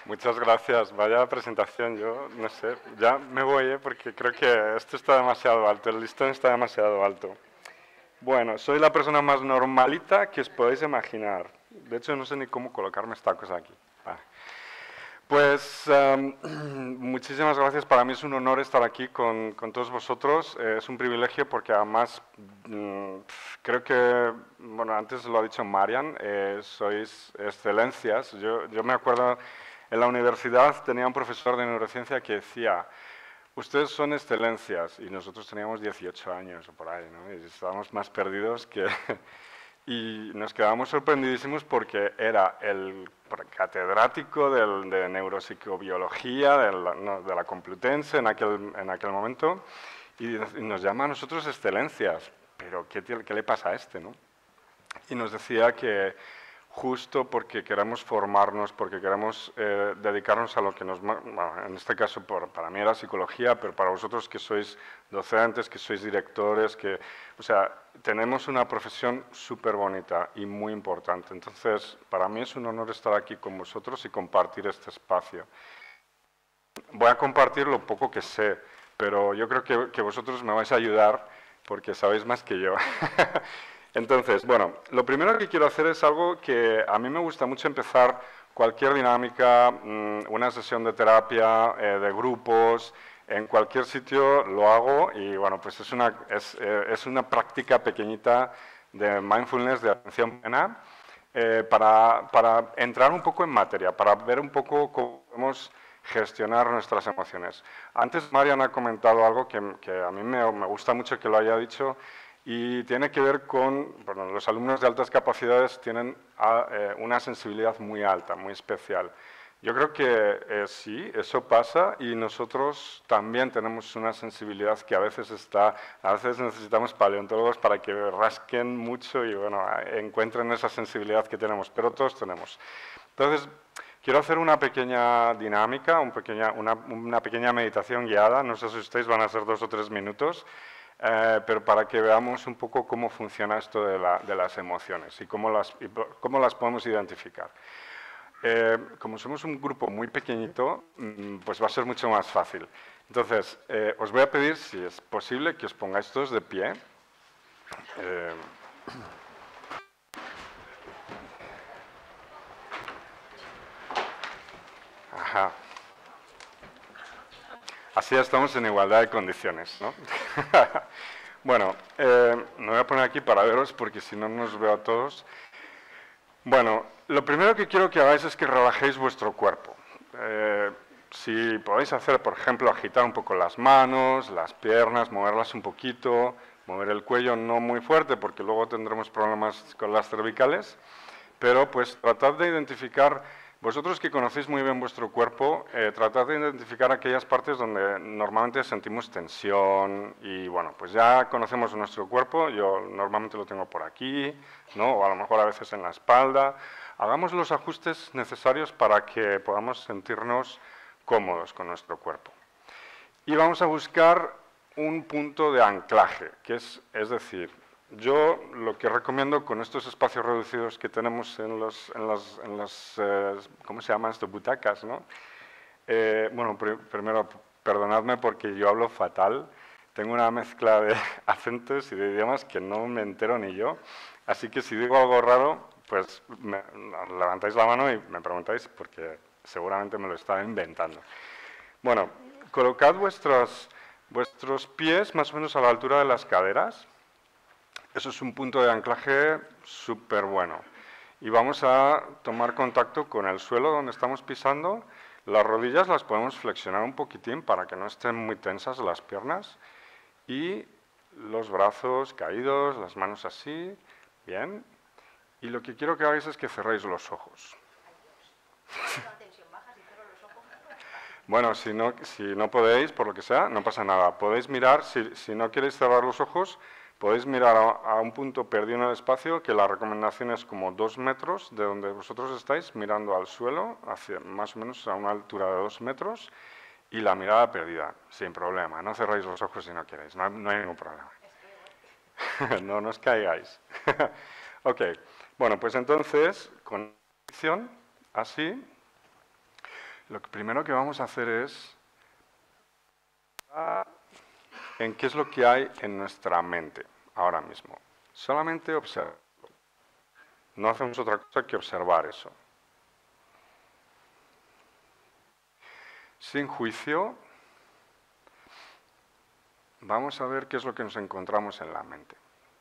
Muchas gracias. Vaya presentación. Yo no sé, ya me voy, porque creo que esto está demasiado alto, el listón está demasiado alto. Bueno, soy la persona más normalita que os podéis imaginar. De hecho, no sé ni cómo colocarme esta cosa aquí. Va. Pues muchísimas gracias. Para mí es un honor estar aquí con todos vosotros. Es un privilegio porque además creo que, bueno, antes lo ha dicho Marian, sois excelencias. Yo me acuerdo en la universidad tenía un profesor de neurociencia que decía, ustedes son excelencias, y nosotros teníamos 18 años o por ahí, ¿no? Y estábamos más perdidos que... Y nos quedamos sorprendidísimos porque era el catedrático de neuropsicobiología de la Complutense en aquel momento y nos llama a nosotros excelencias. Pero ¿qué le pasa a este, no? Y nos decía que justo porque queremos formarnos, porque queremos dedicarnos a lo que nos... Bueno, en este caso para mí era psicología, pero para vosotros que sois docentes, que sois directores, que... O sea, tenemos una profesión súper bonita y muy importante. Entonces, para mí es un honor estar aquí con vosotros y compartir este espacio. Voy a compartir lo poco que sé, pero yo creo que vosotros me vais a ayudar porque sabéis más que yo. Entonces, bueno, lo primero que quiero hacer es algo que a mí me gusta mucho empezar cualquier dinámica, una sesión de terapia, de grupos, en cualquier sitio lo hago y bueno, pues es una práctica pequeñita de mindfulness, de atención plena, para entrar un poco en materia, para ver un poco cómo podemos gestionar nuestras emociones. Antes Marian ha comentado algo que a mí me gusta mucho que lo haya dicho y tiene que ver con, bueno, los alumnos de altas capacidades tienen una sensibilidad muy alta, muy especial. Yo creo que sí, eso pasa y nosotros también tenemos una sensibilidad que a veces necesitamos paleontólogos para que rasquen mucho y bueno, encuentren esa sensibilidad que tenemos, pero todos tenemos. Entonces, quiero hacer una pequeña dinámica, una pequeña meditación guiada, no sé si ustedes van a ser 2 o 3 minutos, pero para que veamos un poco cómo funciona esto de las emociones y cómo las podemos identificar. Como somos un grupo muy pequeñito, pues va a ser mucho más fácil. Entonces, os voy a pedir, si es posible, que os pongáis todos de pie. Eh, ajá. Así estamos en igualdad de condiciones, ¿no? Bueno, me voy a poner aquí para veros porque si no, no os veo a todos. Bueno, lo primero que quiero que hagáis es que relajéis vuestro cuerpo. Si podéis hacer, por ejemplo, agitar un poco las manos, las piernas, moverlas un poquito, mover el cuello no muy fuerte porque luego tendremos problemas con las cervicales, pero pues tratad de identificar, vosotros que conocéis muy bien vuestro cuerpo, tratad de identificar aquellas partes donde normalmente sentimos tensión y bueno, pues ya conocemos nuestro cuerpo, yo normalmente lo tengo por aquí, ¿no? O a lo mejor a veces en la espalda. Hagamos los ajustes necesarios para que podamos sentirnos cómodos con nuestro cuerpo. Y vamos a buscar un punto de anclaje, que es decir, yo lo que recomiendo con estos espacios reducidos que tenemos en las ¿cómo se llama esto? Butacas, ¿no? Bueno, primero, perdonadme porque yo hablo fatal. Tengo una mezcla de acentos y de idiomas que no me entero ni yo. Así que si digo algo raro, pues levantáis la mano y me preguntáis porque seguramente me lo estaba inventando. Bueno, colocad vuestros pies más o menos a la altura de las caderas. Eso es un punto de anclaje súper bueno. Y vamos a tomar contacto con el suelo donde estamos pisando. Las rodillas las podemos flexionar un poquitín para que no estén muy tensas las piernas. Y los brazos caídos, las manos así. Bien. Y lo que quiero que hagáis es que cerréis los ojos. Bueno, si no podéis, por lo que sea, no pasa nada. Podéis mirar, si no queréis cerrar los ojos, podéis mirar a un punto perdido en el espacio, que la recomendación es como 2 metros de donde vosotros estáis, mirando al suelo, hacia, más o menos a una altura de 2 metros, y la mirada perdida, sin problema. No cerréis los ojos si no queréis, no hay ningún problema. No os caigáis. Ok, bueno, pues entonces, con acción, así, Lo primero que vamos a hacer es en qué es lo que hay en nuestra mente ahora mismo. Solamente observar. No hacemos otra cosa que observar eso. Sin juicio, vamos a ver qué es lo que nos encontramos en la mente.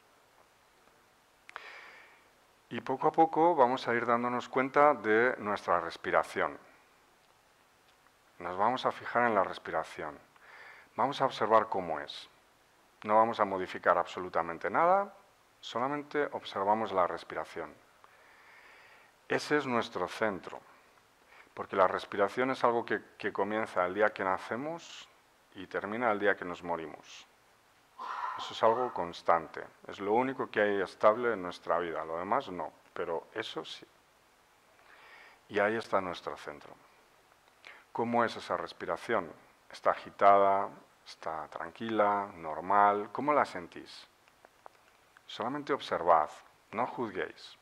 Y poco a poco vamos a ir dándonos cuenta de nuestra respiración. Nos vamos a fijar en la respiración. Vamos a observar cómo es. No vamos a modificar absolutamente nada, solamente observamos la respiración. Ese es nuestro centro, porque la respiración es algo que comienza el día que nacemos y termina el día que nos morimos. Eso es algo constante, es lo único que hay estable en nuestra vida, lo demás no, pero eso sí. Y ahí está nuestro centro. ¿Cómo es esa respiración? ¿Está agitada? ¿Está tranquila? ¿Normal? ¿Cómo la sentís? Solamente observad, no juzguéis.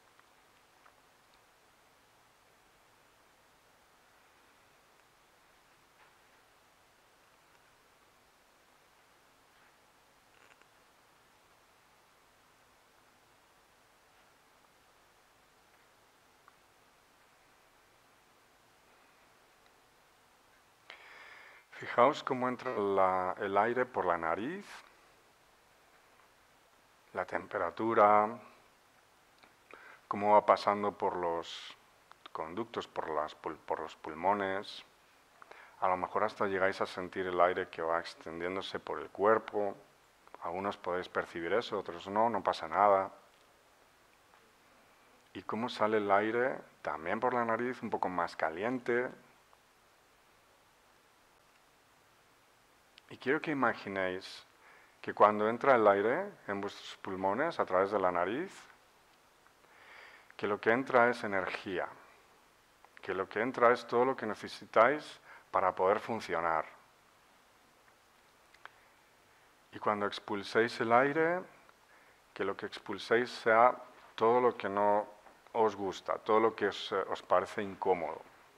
Fijaos cómo entra el aire por la nariz, la temperatura, cómo va pasando por los conductos, por los pulmones. A lo mejor hasta llegáis a sentir el aire que va extendiéndose por el cuerpo. Algunos podéis percibir eso, otros no, no pasa nada. Y cómo sale el aire también por la nariz, un poco más caliente. Y quiero que imaginéis que cuando entra el aire en vuestros pulmones a través de la nariz, que lo que entra es energía, que lo que entra es todo lo que necesitáis para poder funcionar. Y cuando expulséis el aire, que lo que expulséis sea todo lo que no os gusta, todo lo que os parece incómodo.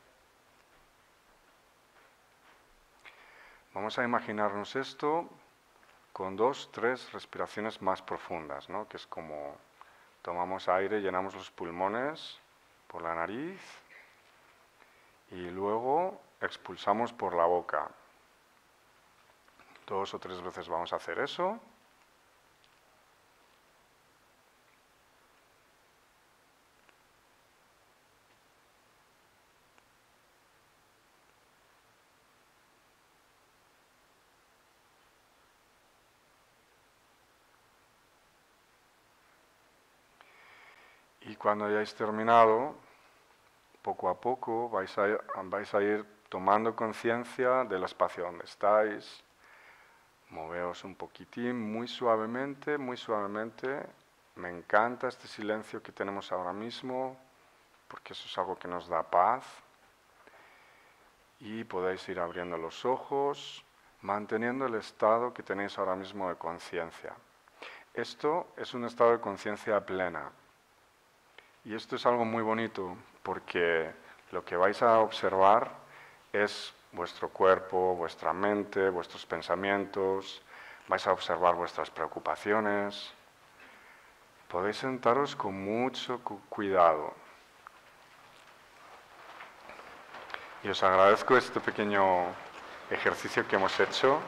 Vamos a imaginarnos esto con 2, 3 respiraciones más profundas, ¿no? Que es como tomamos aire, llenamos los pulmones por la nariz y luego expulsamos por la boca. 2 o 3 veces vamos a hacer eso. Y cuando hayáis terminado, poco a poco vais a ir tomando conciencia del espacio donde estáis. Moveos un poquitín, muy suavemente, muy suavemente. Me encanta este silencio que tenemos ahora mismo, porque eso es algo que nos da paz. Y podéis ir abriendo los ojos, manteniendo el estado que tenéis ahora mismo de conciencia. Esto es un estado de conciencia plena. Y esto es algo muy bonito, porque lo que vais a observar es vuestro cuerpo, vuestra mente, vuestros pensamientos, vais a observar vuestras preocupaciones. Podéis sentaros con mucho cuidado. Y os agradezco este pequeño ejercicio que hemos hecho.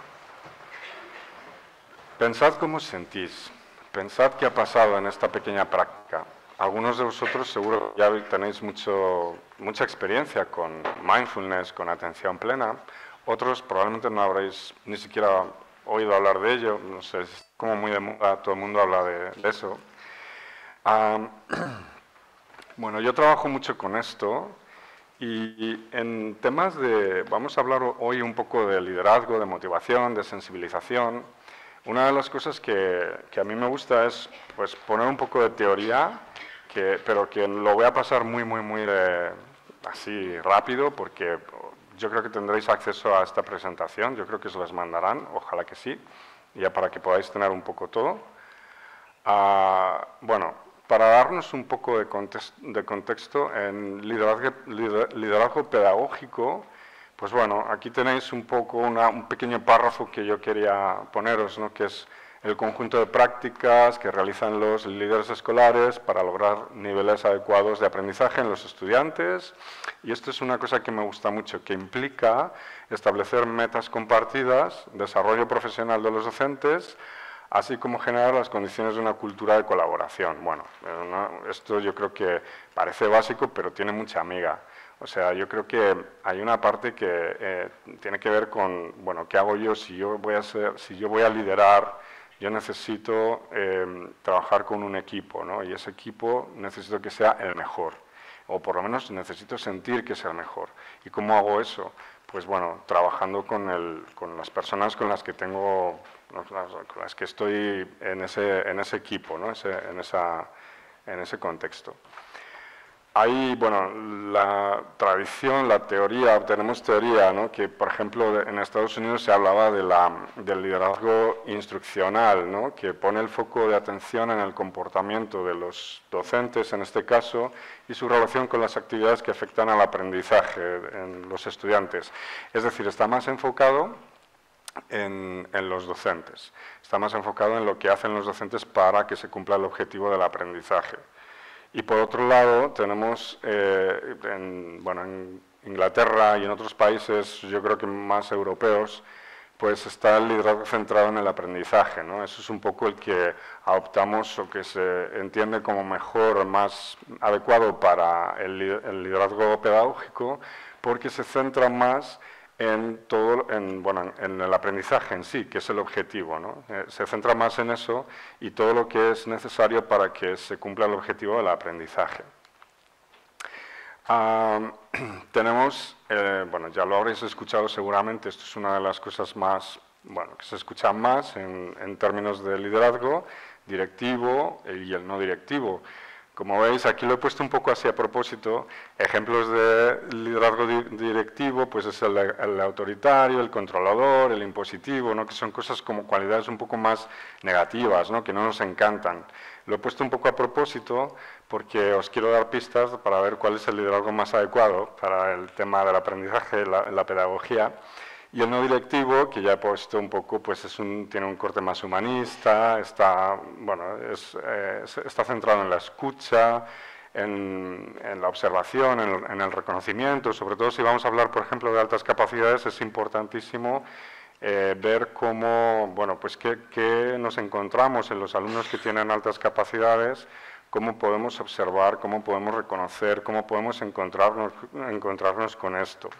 Pensad cómo os sentís, pensad qué ha pasado en esta pequeña práctica. Algunos de vosotros seguro ya tenéis mucha experiencia con mindfulness, con atención plena. Otros probablemente no habréis ni siquiera oído hablar de ello. No sé, es como muy de moda, todo el mundo habla de eso. Bueno, yo trabajo mucho con esto y en temas vamos a hablar hoy un poco de liderazgo, de motivación, de sensibilización. Una de las cosas que a mí me gusta es pues, poner un poco de teoría, pero que lo voy a pasar muy así rápido, porque yo creo que tendréis acceso a esta presentación, yo creo que se las mandarán, ojalá que sí, ya para que podáis tener un poco todo. Bueno, para darnos un poco de contexto, en liderazgo pedagógico, pues bueno, aquí tenéis un poco un pequeño párrafo que yo quería poneros, ¿no? Que es el conjunto de prácticas que realizan los líderes escolares para lograr niveles adecuados de aprendizaje en los estudiantes. Y esto es una cosa que me gusta mucho, que implica establecer metas compartidas, desarrollo profesional de los docentes, así como generar las condiciones de una cultura de colaboración. Bueno, esto yo creo que parece básico, pero tiene mucha amiga. O sea, yo creo que hay una parte que tiene que ver con, bueno, ¿qué hago yo si yo voy a liderar? Yo necesito trabajar con un equipo, ¿no? Y ese equipo necesito que sea el mejor, o por lo menos necesito sentir que es el mejor. ¿Y cómo hago eso? Pues bueno, trabajando con las personas con las que tengo, con las que estoy en ese equipo, ¿no? En ese contexto. Hay, bueno, la tradición, la teoría, tenemos teoría, ¿no? Que, por ejemplo, en Estados Unidos se hablaba del liderazgo instruccional, ¿no? Que pone el foco de atención en el comportamiento de los docentes, en este caso, y su relación con las actividades que afectan al aprendizaje en los estudiantes. Es decir, está más enfocado en los docentes, está más enfocado en lo que hacen los docentes para que se cumpla el objetivo del aprendizaje. Y por otro lado, tenemos, en Inglaterra y en otros países, yo creo que más europeos, pues está el liderazgo centrado en el aprendizaje, ¿no? Eso es un poco el que adoptamos o que se entiende como mejor o más adecuado para el liderazgo pedagógico, porque se centra más en el aprendizaje en sí, que es el objetivo, ¿no? Se centra más en eso y todo lo que es necesario para que se cumpla el objetivo del aprendizaje. Tenemos, ya lo habréis escuchado seguramente, esto es una de las cosas más, que se escuchan más en términos de liderazgo directivo y el no directivo. Como veis, aquí lo he puesto un poco así a propósito. Ejemplos de liderazgo directivo, pues es el autoritario, el controlador, el impositivo, ¿no? Que son cosas como cualidades un poco más negativas, ¿no? Que no nos encantan. Lo he puesto un poco a propósito porque os quiero dar pistas para ver cuál es el liderazgo más adecuado para el tema del aprendizaje, la pedagogía. Y el no directivo, que ya he puesto un poco, pues tiene un corte más humanista, está centrado en la escucha, en la observación, en el reconocimiento. Sobre todo si vamos a hablar, por ejemplo, de altas capacidades, es importantísimo ver cómo, qué nos encontramos en los alumnos que tienen altas capacidades, cómo podemos observar, cómo podemos reconocer, cómo podemos encontrarnos con esto.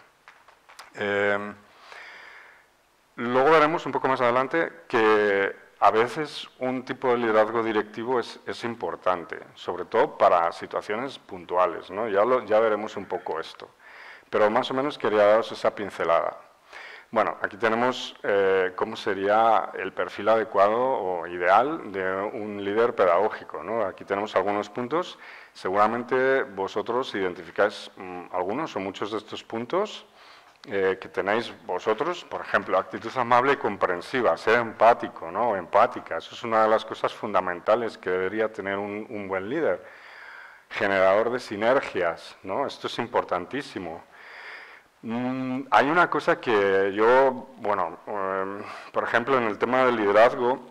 Luego veremos un poco más adelante que a veces un tipo de liderazgo directivo es importante, sobre todo para situaciones puntuales, ¿no? Ya veremos un poco esto, pero más o menos quería daros esa pincelada. Bueno, aquí tenemos cómo sería el perfil adecuado o ideal de un líder pedagógico, ¿no? Aquí tenemos algunos puntos, seguramente vosotros identificáis algunos o muchos de estos puntos que tenéis vosotros, por ejemplo, actitud amable y comprensiva, ser empático, ¿no? O empática, eso es una de las cosas fundamentales que debería tener un buen líder. Generador de sinergias, ¿no? Esto es importantísimo. Hay una cosa que yo, por ejemplo, en el tema del liderazgo,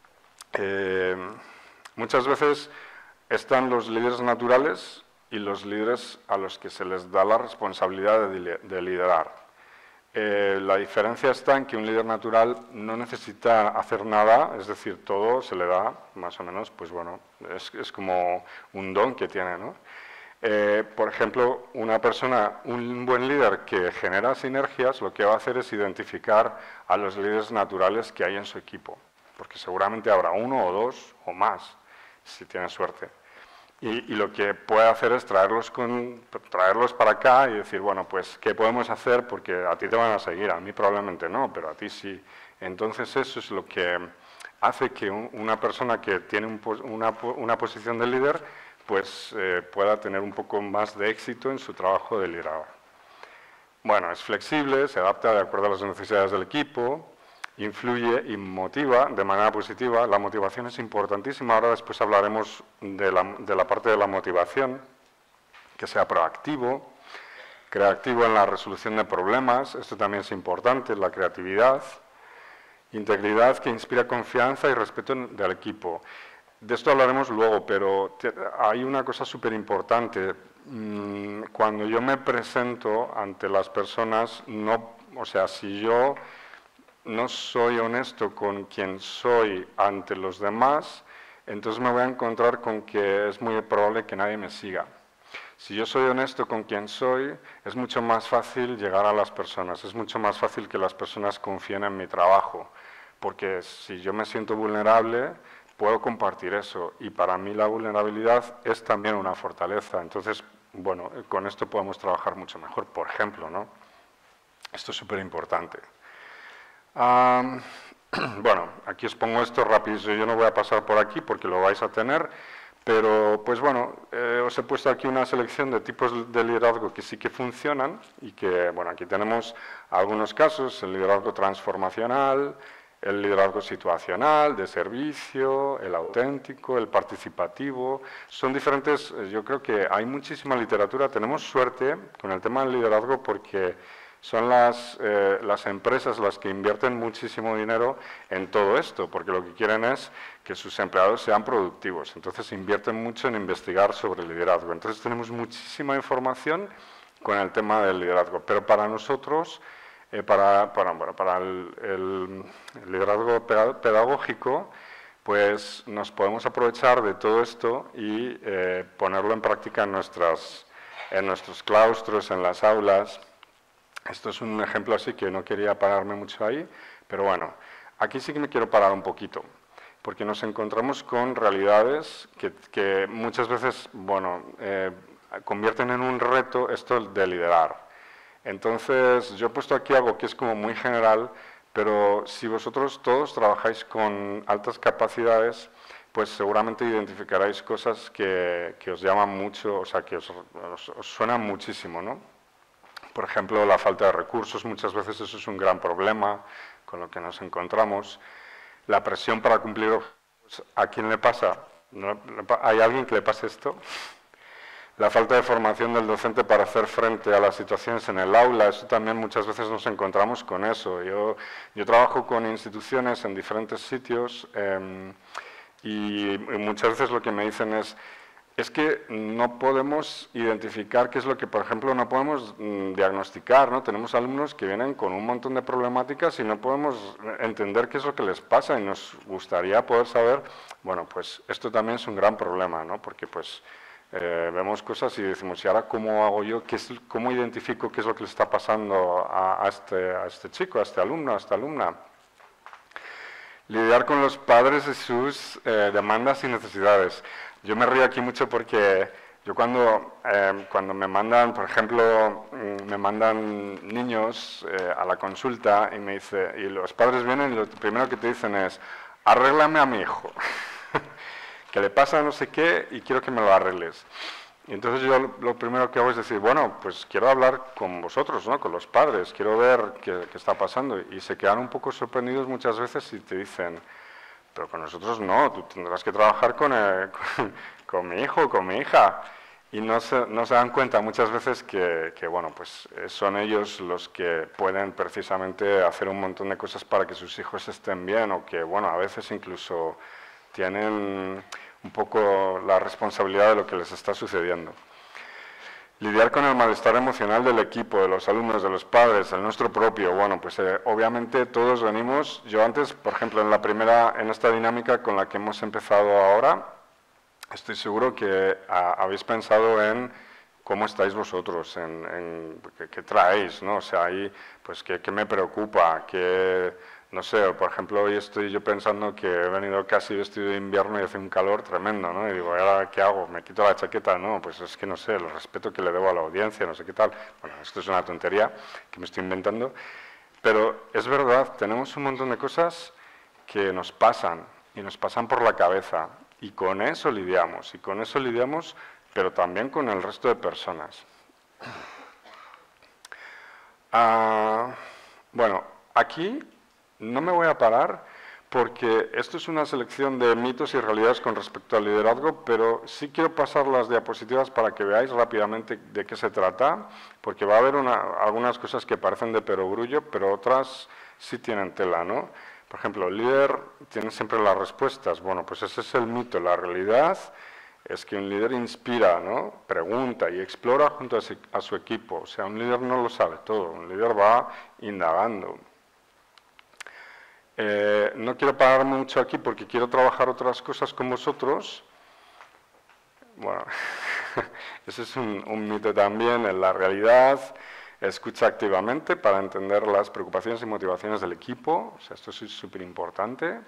muchas veces están los líderes naturales y los líderes a los que se les da la responsabilidad de liderar. La diferencia está en que un líder natural no necesita hacer nada, es decir, todo se le da, más o menos, pues bueno, es como un don que tiene, ¿no? Por ejemplo, un buen líder que genera sinergias, lo que va a hacer es identificar a los líderes naturales que hay en su equipo, porque seguramente habrá uno o dos o más, si tiene suerte. Y lo que puede hacer es traerlos para acá y decir, bueno, pues, ¿qué podemos hacer? Porque a ti te van a seguir, a mí probablemente no, pero a ti sí. Entonces eso es lo que hace que una persona que tiene una posición de líder, pues pueda tener un poco más de éxito en su trabajo de liderazgo. Bueno, es flexible, se adapta de acuerdo a las necesidades del equipo, influye y motiva de manera positiva. La motivación es importantísima. Ahora después hablaremos de la parte de la motivación, que sea proactivo, creativo en la resolución de problemas. Esto también es importante, la creatividad. Integridad, que inspira confianza y respeto del equipo. De esto hablaremos luego, pero hay una cosa súper importante. Cuando yo me presento ante las personas, si yo no soy honesto con quien soy ante los demás, entonces me voy a encontrar con que es muy probable que nadie me siga. Si yo soy honesto con quien soy, es mucho más fácil llegar a las personas, es mucho más fácil que las personas confíen en mi trabajo, porque si yo me siento vulnerable, puedo compartir eso, y para mí la vulnerabilidad es también una fortaleza. Entonces, bueno, con esto podemos trabajar mucho mejor, por ejemplo, ¿no? Esto es súper importante. Bueno, aquí os pongo esto rápido, yo no voy a pasar por aquí porque lo vais a tener, pero pues bueno, os he puesto aquí una selección de tipos de liderazgo que sí que funcionan y que, bueno, aquí tenemos algunos casos: el liderazgo transformacional, el liderazgo situacional, de servicio, el auténtico, el participativo. Son diferentes. Yo creo que hay muchísima literatura. Tenemos suerte con el tema del liderazgo porque son las empresas las que invierten muchísimo dinero en todo esto, porque lo que quieren es que sus empleados sean productivos. Entonces invierten mucho en investigar sobre el liderazgo. Entonces tenemos muchísima información con el tema del liderazgo. Pero para nosotros, para el liderazgo pedagógico, pues nos podemos aprovechar de todo esto y ponerlo en práctica en nuestros claustros, en las aulas. Esto es un ejemplo así que no quería pararme mucho ahí, pero bueno, aquí sí que me quiero parar un poquito, porque nos encontramos con realidades que muchas veces, bueno, convierten en un reto esto de liderar. Entonces, yo he puesto aquí algo que es como muy general, pero si vosotros todos trabajáis con altas capacidades, pues seguramente identificaréis cosas que os llaman mucho, o sea, que os suenan muchísimo, ¿no? Por ejemplo, la falta de recursos, muchas veces eso es un gran problema con lo que nos encontramos. La presión para cumplir objetivos, ¿a quién le pasa? ¿Hay alguien que le pase esto? La falta de formación del docente para hacer frente a las situaciones en el aula, eso también muchas veces nos encontramos con eso. Yo trabajo con instituciones en diferentes sitios y muchas veces lo que me dicen es que no podemos identificar qué es lo que, por ejemplo, no podemos diagnosticar, ¿no? Tenemos alumnos que vienen con un montón de problemáticas y no podemos entender qué es lo que les pasa y nos gustaría poder saber, bueno, pues esto también es un gran problema, ¿no? Porque pues vemos cosas y decimos, ¿y ahora cómo hago yo? ¿Cómo identifico qué es lo que le está pasando a este chico, a este alumno, a esta alumna? Lidiar con los padres y sus demandas y necesidades. Yo me río aquí mucho porque yo cuando me mandan, por ejemplo, me mandan niños a la consulta y los padres vienen y lo primero que te dicen es, arréglame a mi hijo, que le pasa no sé qué y quiero que me lo arregles. Y entonces yo lo primero que hago es decir, bueno, pues quiero hablar con vosotros, ¿no? Con los padres, quiero ver qué está pasando. Y se quedan un poco sorprendidos muchas veces y te dicen, pero con nosotros no, tú tendrás que trabajar con mi hijo, con mi hija. Y no se dan cuenta muchas veces que, bueno, pues son ellos los que pueden precisamente hacer un montón de cosas para que sus hijos estén bien, o que, bueno, a veces incluso tienen un poco la responsabilidad de lo que les está sucediendo. Lidiar con el malestar emocional del equipo, de los alumnos, de los padres, el nuestro propio. Bueno, pues obviamente todos venimos. Yo antes, por ejemplo, en esta dinámica con la que hemos empezado ahora, estoy seguro que habéis pensado en cómo estáis vosotros, en qué traéis, ¿no? O sea, ahí, pues, qué me preocupa, no sé, por ejemplo, hoy estoy yo pensando que he venido casi vestido de invierno y hace un calor tremendo, ¿no? Y digo, ¿ahora qué hago? ¿Me quito la chaqueta? No, pues es que no sé, el respeto que le debo a la audiencia, no sé qué tal. Bueno, esto es una tontería que me estoy inventando, pero es verdad, tenemos un montón de cosas que nos pasan y nos pasan por la cabeza y con eso lidiamos, pero también con el resto de personas. Bueno, aquí no me voy a parar porque esto es una selección de mitos y realidades con respecto al liderazgo, pero sí quiero pasar las diapositivas para que veáis rápidamente de qué se trata, porque va a haber algunas cosas que parecen de perogrullo, pero otras sí tienen tela, ¿no? Por ejemplo, el líder tiene siempre las respuestas. Bueno, pues ese es el mito. La realidad es que un líder inspira, ¿no? Pregunta y explora junto a su equipo. O sea, un líder no lo sabe todo, un líder va indagando. No quiero pararme mucho aquí porque quiero trabajar otras cosas con vosotros. Bueno, ese es un mito también. En la realidad, escucha activamente para entender las preocupaciones y motivaciones del equipo. O sea, esto es súper importante.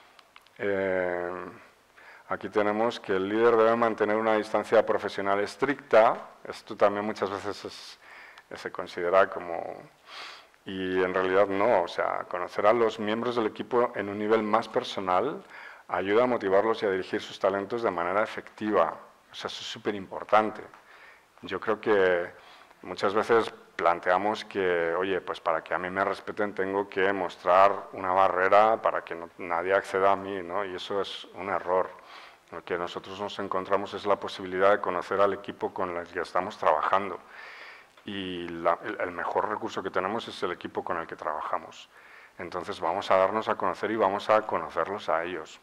Aquí tenemos que el líder debe mantener una distancia profesional estricta. Esto también muchas veces se considera como... Y en realidad no, o sea, conocer a los miembros del equipo en un nivel más personal ayuda a motivarlos y a dirigir sus talentos de manera efectiva. O sea, eso es súper importante. Yo creo que muchas veces planteamos que, oye, pues para que a mí me respeten tengo que mostrar una barrera para que nadie acceda a mí, ¿no? Y eso es un error. Lo que nosotros nos encontramos es la posibilidad de conocer al equipo con el que estamos trabajando. Y el mejor recurso que tenemos es el equipo con el que trabajamos. Entonces vamos a darnos a conocer y vamos a conocerlos a ellos.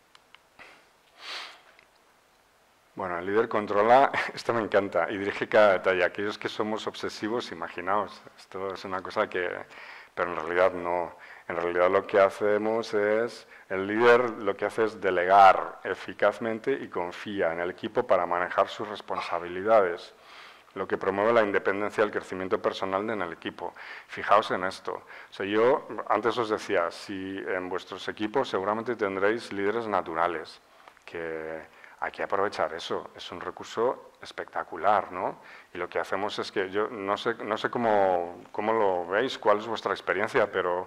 Bueno, el líder controla, esto me encanta, y dirige cada detalle. Aquellos que somos obsesivos, imaginaos, esto es una cosa que, pero en realidad no. En realidad lo que hacemos es, el líder lo que hace es delegar eficazmente y confía en el equipo para manejar sus responsabilidades, lo que promueve la independencia y el crecimiento personal en el equipo. Fijaos en esto. O sea, yo antes os decía, si en vuestros equipos seguramente tendréis líderes naturales, que hay que aprovechar eso, es un recurso espectacular, ¿no? Y lo que hacemos es que yo no sé cómo lo veis, cuál es vuestra experiencia, pero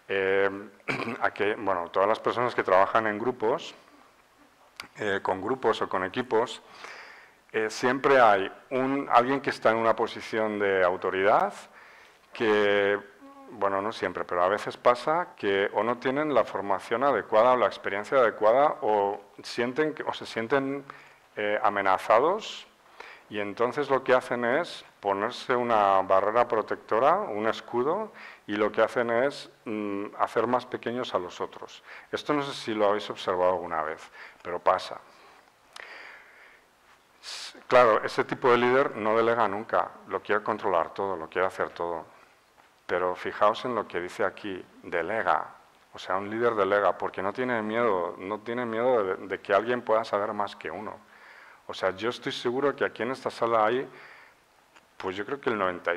bueno, todas las personas que trabajan en grupos, con grupos o con equipos, siempre hay alguien que está en una posición de autoridad que, bueno, no siempre, pero a veces pasa que o no tienen la formación adecuada o la experiencia adecuada o se sienten amenazados y entonces lo que hacen es ponerse una barrera protectora, un escudo, y lo que hacen es hacer más pequeños a los otros. Esto no sé si lo habéis observado alguna vez, pero pasa. Claro, ese tipo de líder no delega nunca, lo quiere controlar todo, lo quiere hacer todo. Pero fijaos en lo que dice aquí, delega. O sea, un líder delega porque no tiene miedo de que alguien pueda saber más que uno. O sea, yo estoy seguro que aquí en esta sala hay, pues yo creo que el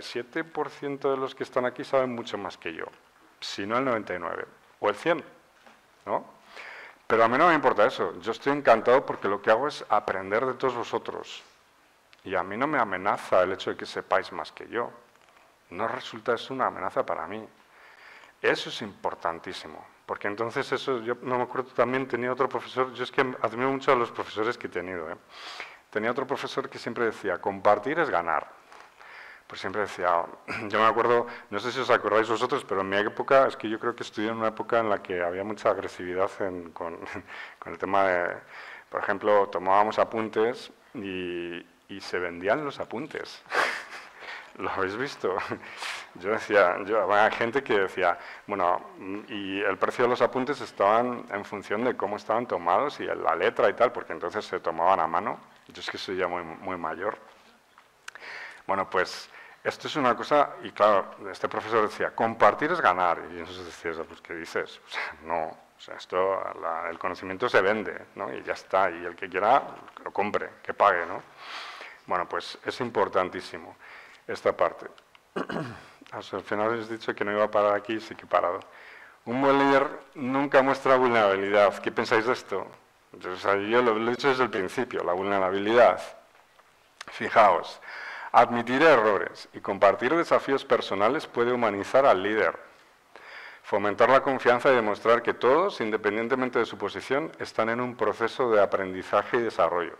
97% de los que están aquí saben mucho más que yo, si no el 99% o el 100%, ¿no? Pero a mí no me importa eso, yo estoy encantado porque lo que hago es aprender de todos vosotros. Y a mí no me amenaza el hecho de que sepáis más que yo. No resulta eso una amenaza para mí. Eso es importantísimo, porque entonces eso, yo no me acuerdo, también tenía otro profesor, yo es que admiro mucho a los profesores que he tenido, ¿eh? Tenía otro profesor que siempre decía, compartir es ganar. Pues siempre decía, yo me acuerdo, no sé si os acordáis vosotros, pero en mi época, es que yo creo que estudié en una época en la que había mucha agresividad con el tema de, por ejemplo, tomábamos apuntes y se vendían los apuntes. ¿Lo habéis visto? Yo decía, había gente que decía, bueno, y el precio de los apuntes estaban en función de cómo estaban tomados y la letra y tal, porque entonces se tomaban a mano. Yo es que soy ya muy mayor. Bueno, pues esto es una cosa, y claro, este profesor decía, compartir es ganar. Y entonces decía, pues ¿qué dices? O sea, no, o sea, el conocimiento se vende, ¿no? Y ya está, y el que quiera, lo compre, que pague, ¿no? Bueno, pues es importantísimo esta parte. Al final os he dicho que no iba a parar aquí, sí que he parado. Un buen líder nunca muestra vulnerabilidad. ¿Qué pensáis de esto? Yo lo he dicho desde el principio, la vulnerabilidad. Fijaos, admitir errores y compartir desafíos personales puede humanizar al líder, fomentar la confianza y demostrar que todos, independientemente de su posición, están en un proceso de aprendizaje y desarrollo.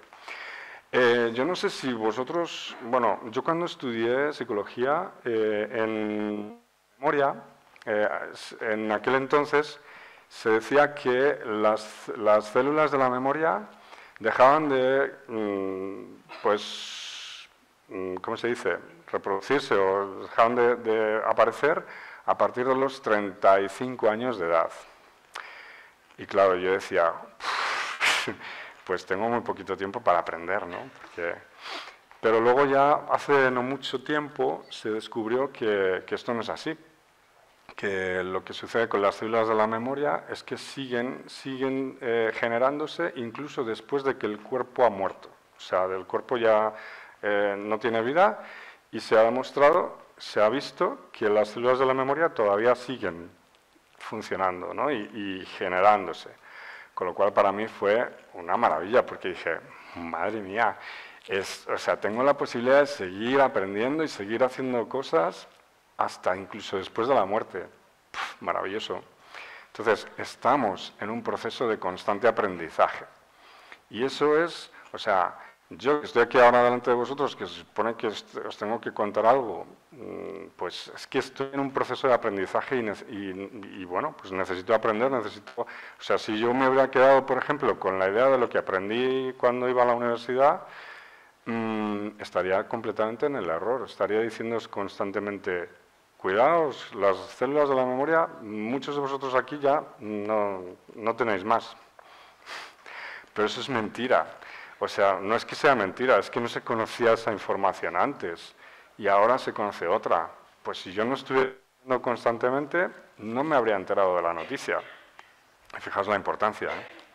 Yo no sé si vosotros, bueno, yo cuando estudié psicología en Moria, en aquel entonces se decía que las células de la memoria dejaban de, ¿cómo se dice?, reproducirse o dejaban de aparecer a partir de los 35 años de edad. Y claro, yo decía, pues tengo muy poquito tiempo para aprender, ¿no? Pero luego ya hace no mucho tiempo se descubrió que esto no es así, que lo que sucede con las células de la memoria es que siguen generándose incluso después de que el cuerpo ha muerto. O sea, el cuerpo ya no tiene vida y se ha demostrado, se ha visto que las células de la memoria todavía siguen funcionando, ¿no? y generándose. Con lo cual para mí fue una maravilla porque dije, madre mía, o sea, tengo la posibilidad de seguir aprendiendo y seguir haciendo cosas hasta incluso después de la muerte. Maravilloso. Entonces, estamos en un proceso de constante aprendizaje. Y eso es, o sea, yo que estoy aquí ahora delante de vosotros, que se supone que os tengo que contar algo, pues es que estoy en un proceso de aprendizaje y bueno, pues necesito aprender, o sea, si yo me hubiera quedado, por ejemplo, con la idea de lo que aprendí cuando iba a la universidad, estaría completamente en el error, estaría diciéndoos constantemente, cuidaos, las células de la memoria, muchos de vosotros aquí ya no tenéis más. Pero eso es mentira. O sea, no es que sea mentira, es que no se conocía esa información antes y ahora se conoce otra. Pues si yo no estuviera viendo constantemente, no me habría enterado de la noticia. Fijaos la importancia,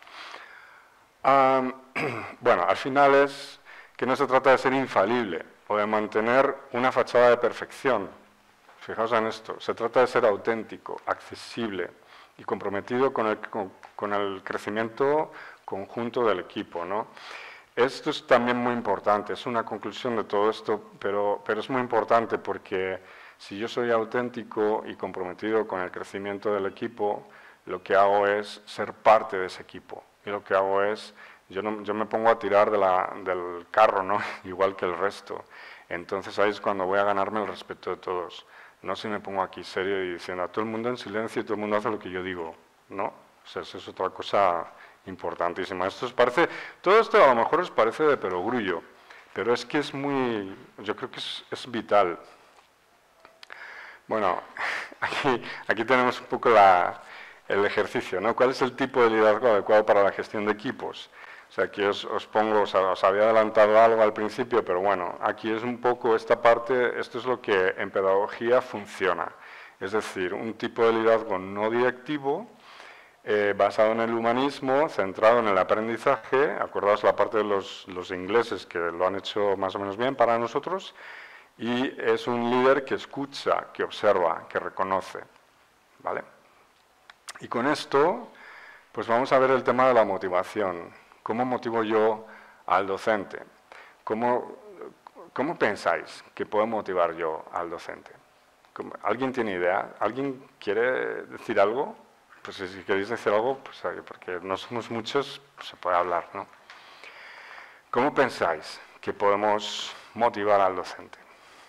¿eh? Bueno, al final es que no se trata de ser infalible o de mantener una fachada de perfección. Fijaos en esto, se trata de ser auténtico, accesible y comprometido con el crecimiento conjunto del equipo, ¿no? Esto es también muy importante, es una conclusión de todo esto, pero es muy importante porque si yo soy auténtico y comprometido con el crecimiento del equipo, lo que hago es ser parte de ese equipo. Y lo que hago es, yo me pongo a tirar del carro, ¿no? Igual que el resto. Entonces ahí es cuando voy a ganarme el respeto de todos. No si me pongo aquí serio y diciendo a todo el mundo en silencio y todo el mundo hace lo que yo digo. No, o sea, eso es otra cosa importantísima. Todo esto a lo mejor os parece de perogrullo, pero es que es muy, yo creo que es vital. Bueno, aquí tenemos un poco el ejercicio, ¿no? ¿Cuál es el tipo de liderazgo adecuado para la gestión de equipos? O sea, aquí os había adelantado algo al principio, pero bueno, aquí es un poco esta parte, esto es lo que en pedagogía funciona. Es decir, un tipo de liderazgo no directivo, basado en el humanismo, centrado en el aprendizaje, acordaos la parte de los ingleses que lo han hecho más o menos bien para nosotros, y es un líder que escucha, que observa, que reconoce, ¿vale? Y con esto, pues vamos a ver el tema de la motivación. ¿Cómo motivo yo al docente? ¿Cómo pensáis que puedo motivar yo al docente? ¿Alguien tiene idea? ¿Alguien quiere decir algo? Pues si queréis decir algo, pues porque no somos muchos, pues se puede hablar, ¿no? ¿Cómo pensáis que podemos motivar al docente?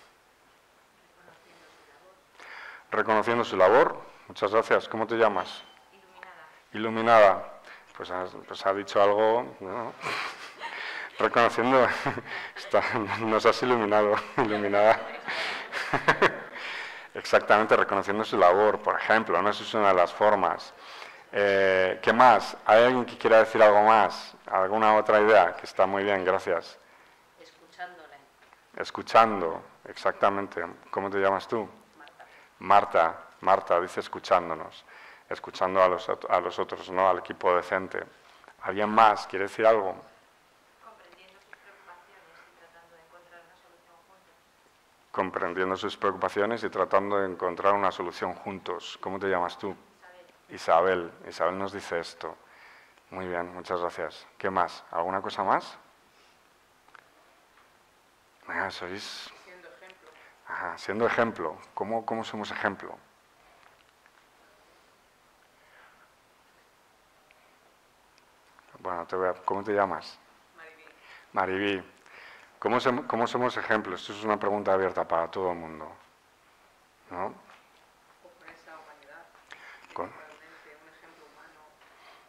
Reconociendo su labor. Muchas gracias. ¿Cómo te llamas? Iluminada. Pues ha dicho algo, ¿no? Reconociendo, nos has iluminado, iluminada. Exactamente, reconociendo su labor, por ejemplo, ¿no? Esa es una de las formas. ¿Qué más? ¿Hay alguien que quiera decir algo más? ¿Alguna otra idea? Que está muy bien, gracias. Escuchándole. Escuchando, exactamente. ¿Cómo te llamas tú? Marta. Marta, dice escuchándonos. Escuchando a los otros, ¿no? Al equipo docente. ¿Alguien más quiere decir algo? Comprendiendo sus preocupaciones y tratando de encontrar una solución juntos. Comprendiendo sus preocupaciones y tratando de encontrar una solución juntos. ¿Cómo te llamas tú? Isabel. Isabel nos dice esto. Muy bien, muchas gracias. ¿Qué más? ¿Alguna cosa más? Sois... Siendo ejemplo. Ajá, siendo ejemplo. ¿Cómo somos ejemplo? Bueno, ¿cómo te llamas? Maribí. ¿Cómo somos ejemplos? Esto es una pregunta abierta para todo el mundo, ¿no? O presa o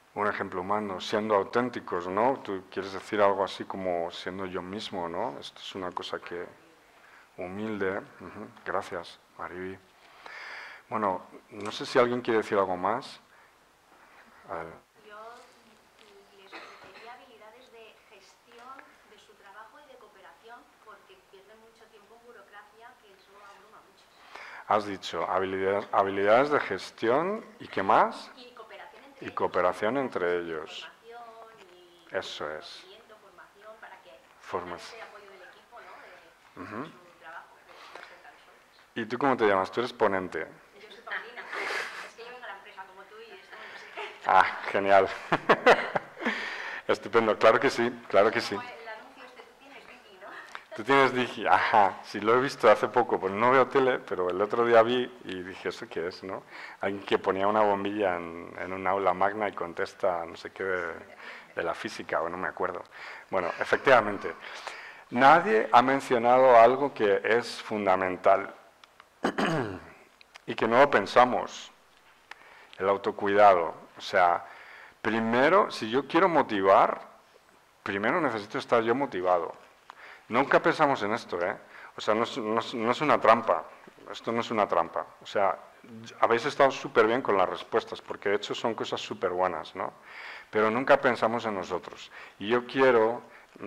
un ejemplo humano, siendo auténticos, ¿no? Tú quieres decir algo así como siendo yo mismo, ¿no? Esto es una cosa que humilde. Gracias, Mariby. Bueno, no sé si alguien quiere decir algo más. A ver. Yo les ofrecería habilidades de gestión de su trabajo y de cooperación, porque pierden mucho tiempo en burocracia, que eso abruma mucho. Has dicho habilidades de gestión y ¿qué más? Y cooperación entre ellos. Formación y eso es. Formación para que Formación. ese apoyo del equipo, ¿no? De su trabajo, de no ser tan solos. ¿Y tú cómo te llamas? Tú eres ponente. Yo soy Paulina. Es que yo vengo a la empresa como tú y esto no sé. Ah, genial. Estupendo, claro que sí, claro que sí. Como el anuncio este, tú tienes Digi, ¿no? Tú tienes Digi, ajá, sí, lo he visto hace poco, pues no veo tele, pero el otro día vi y dije, ¿eso qué es, no? Alguien que ponía una bombilla en un aula magna y contesta no sé qué de la física, o no me acuerdo. Bueno, efectivamente, nadie ha mencionado algo que es fundamental y que no lo pensamos, el autocuidado. O sea, primero, si yo quiero motivar, primero necesito estar yo motivado. Nunca pensamos en esto, ¿eh? O sea, no es una trampa. Esto no es una trampa. O sea, habéis estado súper bien con las respuestas, porque de hecho son cosas súper buenas, ¿no? Pero nunca pensamos en nosotros. Y yo quiero,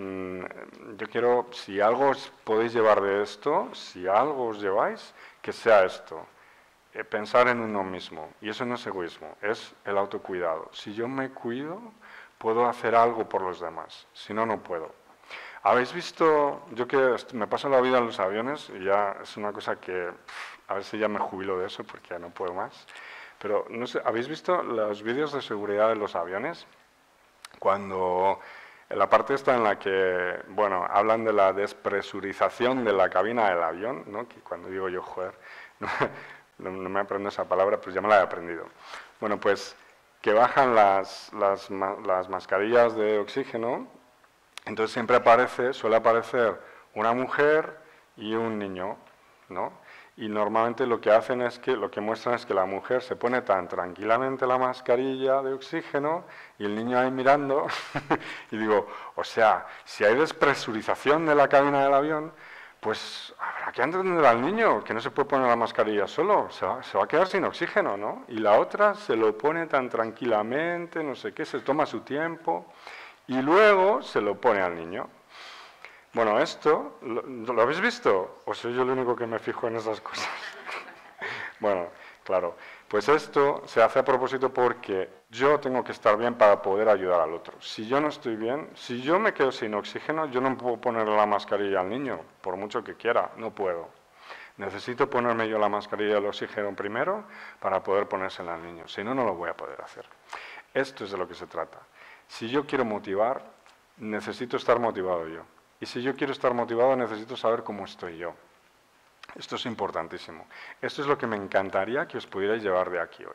si algo os podéis llevar de esto, si algo os lleváis, que sea esto. Pensar en uno mismo. Y eso no es egoísmo, es el autocuidado. Si yo me cuido, puedo hacer algo por los demás. Si no, no puedo. ¿Habéis visto? Yo que me paso la vida en los aviones y ya es una cosa que a ver si ya me jubilo de eso porque ya no puedo más. Pero no sé, ¿habéis visto los vídeos de seguridad de los aviones? Cuando en la parte esta en la que, bueno, hablan de la despresurización de la cabina del avión, ¿no? Que cuando digo yo, joder, no me aprendo esa palabra, pues ya me la he aprendido. Bueno, pues que bajan las mascarillas de oxígeno. Entonces siempre suele aparecer una mujer y un niño, ¿no? Y normalmente lo que hacen es que, lo que muestran es que la mujer se pone tan tranquilamente la mascarilla de oxígeno y el niño ahí mirando y digo, o sea, si hay despresurización de la cabina del avión, pues habrá que entender al niño que no se puede poner la mascarilla solo, se va a quedar sin oxígeno, ¿no? Y la otra se lo pone tan tranquilamente, no sé qué, se toma su tiempo. Y luego se lo pone al niño. Bueno, esto, ¿lo habéis visto? ¿O soy yo el único que me fijo en esas cosas? Bueno, claro. Pues esto se hace a propósito porque yo tengo que estar bien para poder ayudar al otro. Si yo no estoy bien, si yo me quedo sin oxígeno, yo no puedo ponerle la mascarilla al niño, por mucho que quiera, no puedo. Necesito ponerme yo la mascarilla del oxígeno primero para poder ponérsela al niño, si no, no lo voy a poder hacer. Esto es de lo que se trata. Si yo quiero motivar, necesito estar motivado yo. Y si yo quiero estar motivado, necesito saber cómo estoy yo. Esto es importantísimo. Esto es lo que me encantaría que os pudierais llevar de aquí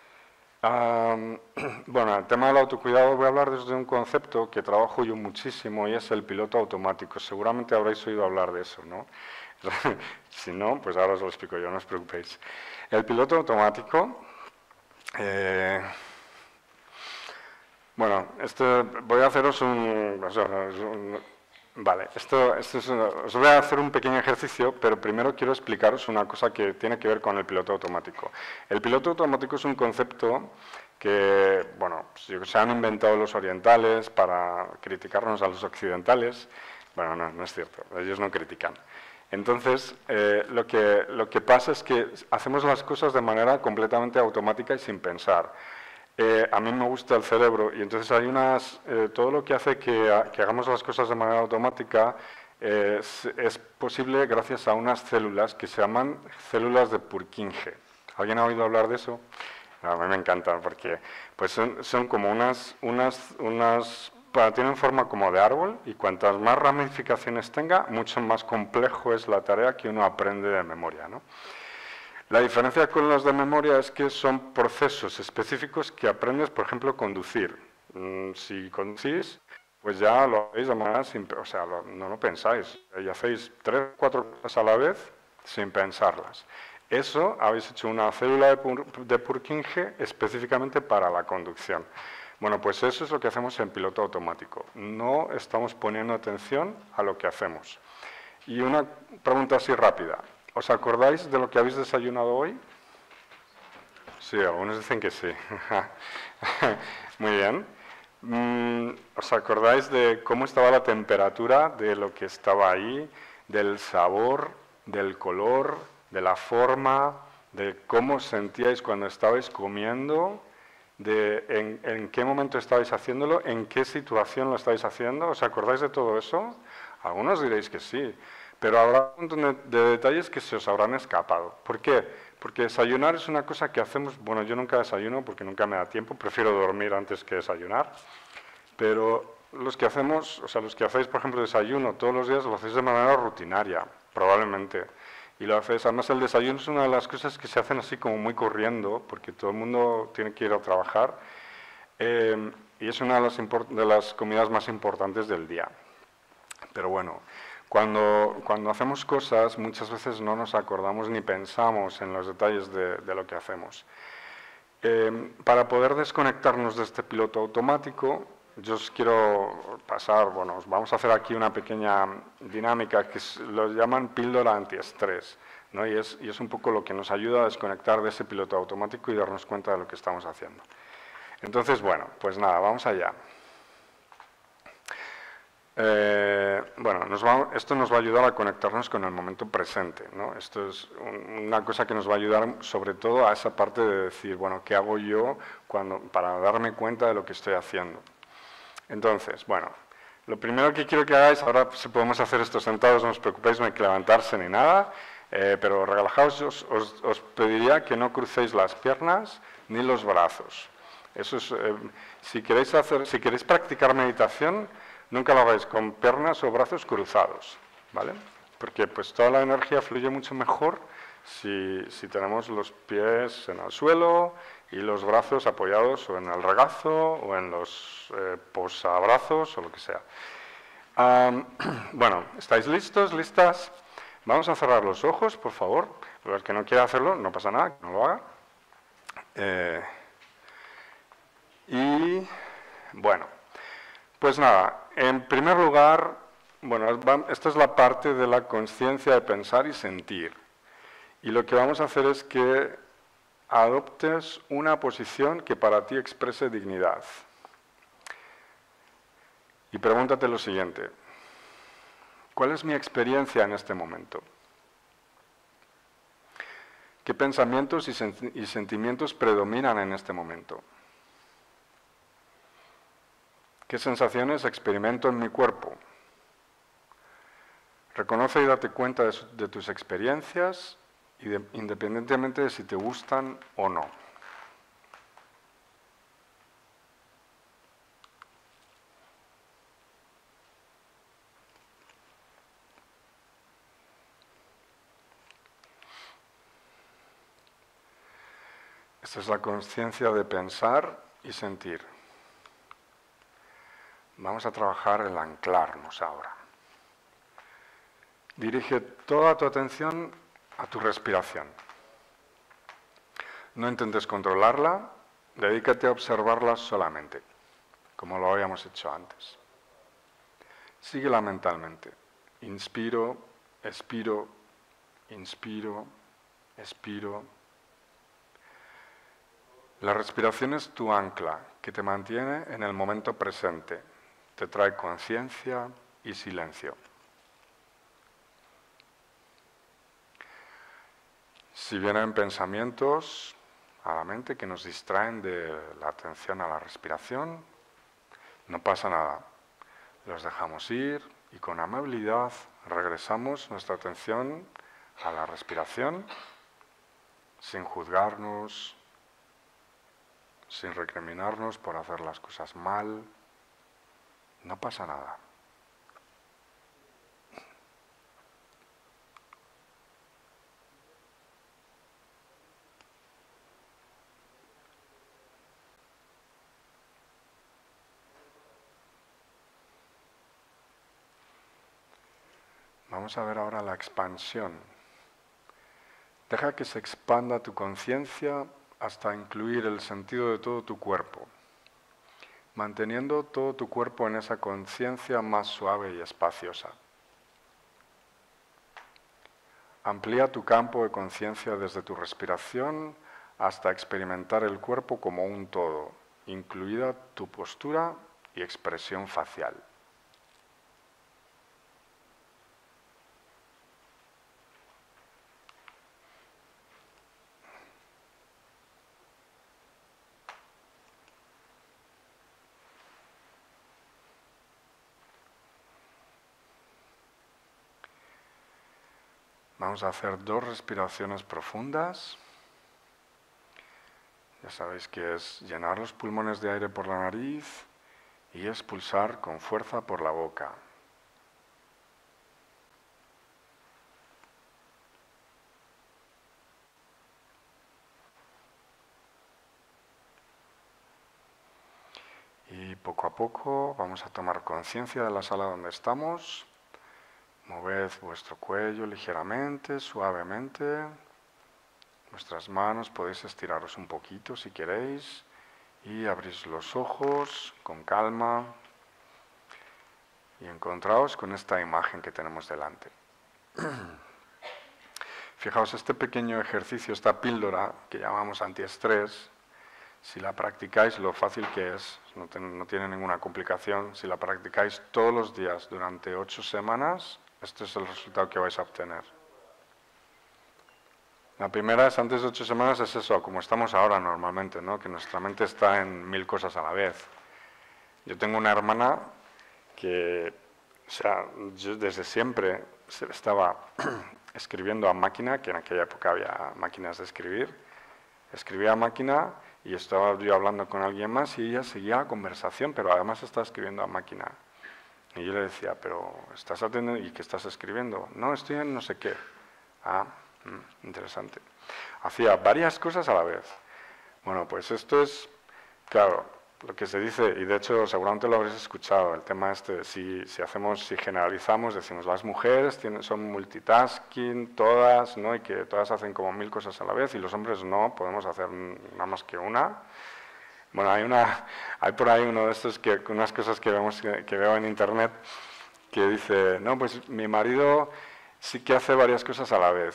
hoy. Bueno, el tema del autocuidado voy a hablar desde un concepto que trabajo yo muchísimo y es el piloto automático. Seguramente habréis oído hablar de eso, ¿no? Si no, pues ahora os lo explico yo, no os preocupéis. El piloto automático... Bueno, voy a haceros vale, os voy a hacer un pequeño ejercicio, pero primero quiero explicaros una cosa que tiene que ver con el piloto automático. El piloto automático es un concepto que, bueno, se han inventado los orientales para criticarnos a los occidentales. Bueno, no es cierto, ellos no critican. Entonces, lo que pasa es que hacemos las cosas de manera completamente automática y sin pensar. A mí me gusta el cerebro y entonces hay todo lo que hace que hagamos las cosas de manera automática es posible gracias a unas células que se llaman células de Purkinje. ¿Alguien ha oído hablar de eso? A mí me encantan porque pues son como tienen forma como de árbol y cuantas más ramificaciones tenga, mucho más complejo es la tarea que uno aprende de memoria, ¿no? La diferencia con los de memoria es que son procesos específicos que aprendes, por ejemplo, conducir. Si conducís, pues ya lo hacéis de manera simple, o sea, no lo pensáis. Y hacéis 3 o 4 cosas a la vez sin pensarlas. Eso habéis hecho una célula de Purkinje específicamente para la conducción. Bueno, pues eso es lo que hacemos en piloto automático. No estamos poniendo atención a lo que hacemos. Y una pregunta así rápida. ¿Os acordáis de lo que habéis desayunado hoy? Sí, algunos dicen que sí. Muy bien. ¿Os acordáis de cómo estaba la temperatura de lo que estaba ahí, del sabor, del color, de la forma, de cómo os sentíais cuando estabais comiendo, de en qué momento estabais haciéndolo, en qué situación lo estáis haciendo? ¿Os acordáis de todo eso? Algunos diréis que sí, pero habrá un montón de detalles que se os habrán escapado. ¿Por qué? Porque desayunar es una cosa que hacemos, bueno, yo nunca desayuno porque nunca me da tiempo, prefiero dormir antes que desayunar, pero los que hacemos, o sea, los que hacéis, por ejemplo, desayuno todos los días, lo hacéis de manera rutinaria, probablemente. Y lo hacéis, además el desayuno es una de las cosas que se hacen así como muy corriendo, porque todo el mundo tiene que ir a trabajar, y es una de las comidas más importantes del día. Pero bueno, cuando hacemos cosas, muchas veces no nos acordamos ni pensamos en los detalles de lo que hacemos. Para poder desconectarnos de este piloto automático, yo os quiero pasar, bueno, os vamos a hacer aquí una pequeña dinámica que lo llaman píldora antiestrés, ¿no? Y es un poco lo que nos ayuda a desconectar de ese piloto automático y darnos cuenta de lo que estamos haciendo. Entonces, bueno, pues nada, vamos allá. Bueno, esto nos va a ayudar a conectarnos con el momento presente, ¿no? Esto es una cosa que nos va a ayudar sobre todo a esa parte de decir, bueno, ¿qué hago yo para darme cuenta de lo que estoy haciendo? Entonces, bueno, lo primero que quiero que hagáis, ahora si podemos hacer esto sentados, no os preocupéis, no hay que levantarse ni nada, pero relajaos, os pediría que no crucéis las piernas ni los brazos. Eso es, si queréis practicar meditación, nunca lo hagáis con piernas o brazos cruzados, ¿vale? Porque pues toda la energía fluye mucho mejor si tenemos los pies en el suelo y los brazos apoyados o en el regazo o en los posabrazos o lo que sea. Bueno, ¿estáis listos, listas? Vamos a cerrar los ojos, por favor. Los que no quiera hacerlo, no pasa nada, que no lo haga. Y bueno, pues nada, en primer lugar, bueno, esta es la parte de la conciencia de pensar y sentir. Y lo que vamos a hacer es que adoptes una posición que para ti exprese dignidad. Y pregúntate lo siguiente: ¿cuál es mi experiencia en este momento? ¿Qué pensamientos y sentimientos predominan en este momento? ¿Qué sensaciones experimento en mi cuerpo? Reconoce y date cuenta de tus experiencias, independientemente de si te gustan o no. Esta es la conciencia de pensar y sentir. Vamos a trabajar el anclarnos ahora. Dirige toda tu atención a tu respiración. No intentes controlarla, dedícate a observarla solamente, como lo habíamos hecho antes. Síguela mentalmente. Inspiro, expiro, inspiro, expiro. La respiración es tu ancla, que te mantiene en el momento presente. Te trae conciencia y silencio. Si vienen pensamientos a la mente que nos distraen de la atención a la respiración, no pasa nada. Los dejamos ir y con amabilidad regresamos nuestra atención a la respiración sin juzgarnos, sin recriminarnos por hacer las cosas mal. No pasa nada. Vamos a ver ahora la expansión. Deja que se expanda tu conciencia hasta incluir el sentido de todo tu cuerpo. manteniendo todo tu cuerpo en esa conciencia más suave y espaciosa. Amplía tu campo de conciencia desde tu respiración hasta experimentar el cuerpo como un todo, incluida tu postura y expresión facial. Vamos a hacer 2 respiraciones profundas. Ya sabéis que es llenar los pulmones de aire por la nariz y expulsar con fuerza por la boca. Y poco a poco vamos a tomar conciencia de la sala donde estamos. Moved vuestro cuello ligeramente, suavemente. Vuestras manos podéis estiraros un poquito si queréis y abrís los ojos con calma y encontraos con esta imagen que tenemos delante. Fijaos, este pequeño ejercicio, esta píldora que llamamos antiestrés, si la practicáis, lo fácil que es, no tiene ninguna complicación, si la practicáis todos los días durante 8 semanas, este es el resultado que vais a obtener. La primera es, antes de 8 semanas, es eso, como estamos ahora normalmente, ¿no? Que nuestra mente está en 1000 cosas a la vez. Yo tengo una hermana que, o sea, yo desde siempre estaba escribiendo a máquina, que en aquella época había máquinas de escribir, escribía a máquina y estaba yo hablando con alguien más y ella seguía la conversación, pero además estaba escribiendo a máquina. Y yo le decía, pero ¿estás atendiendo y qué estás escribiendo? No, estoy en no sé qué. Ah, interesante. Hacía varias cosas a la vez. Bueno, pues esto es, claro, lo que se dice, y de hecho seguramente lo habréis escuchado, el tema este, si generalizamos, decimos las mujeres son multitasking, todas, ¿no? Y que todas hacen como 1000 cosas a la vez, y los hombres no, podemos hacer nada más que una. Bueno, hay por ahí uno de estos, unas cosas que veo en internet, que dice, no, pues mi marido sí que hace varias cosas a la vez.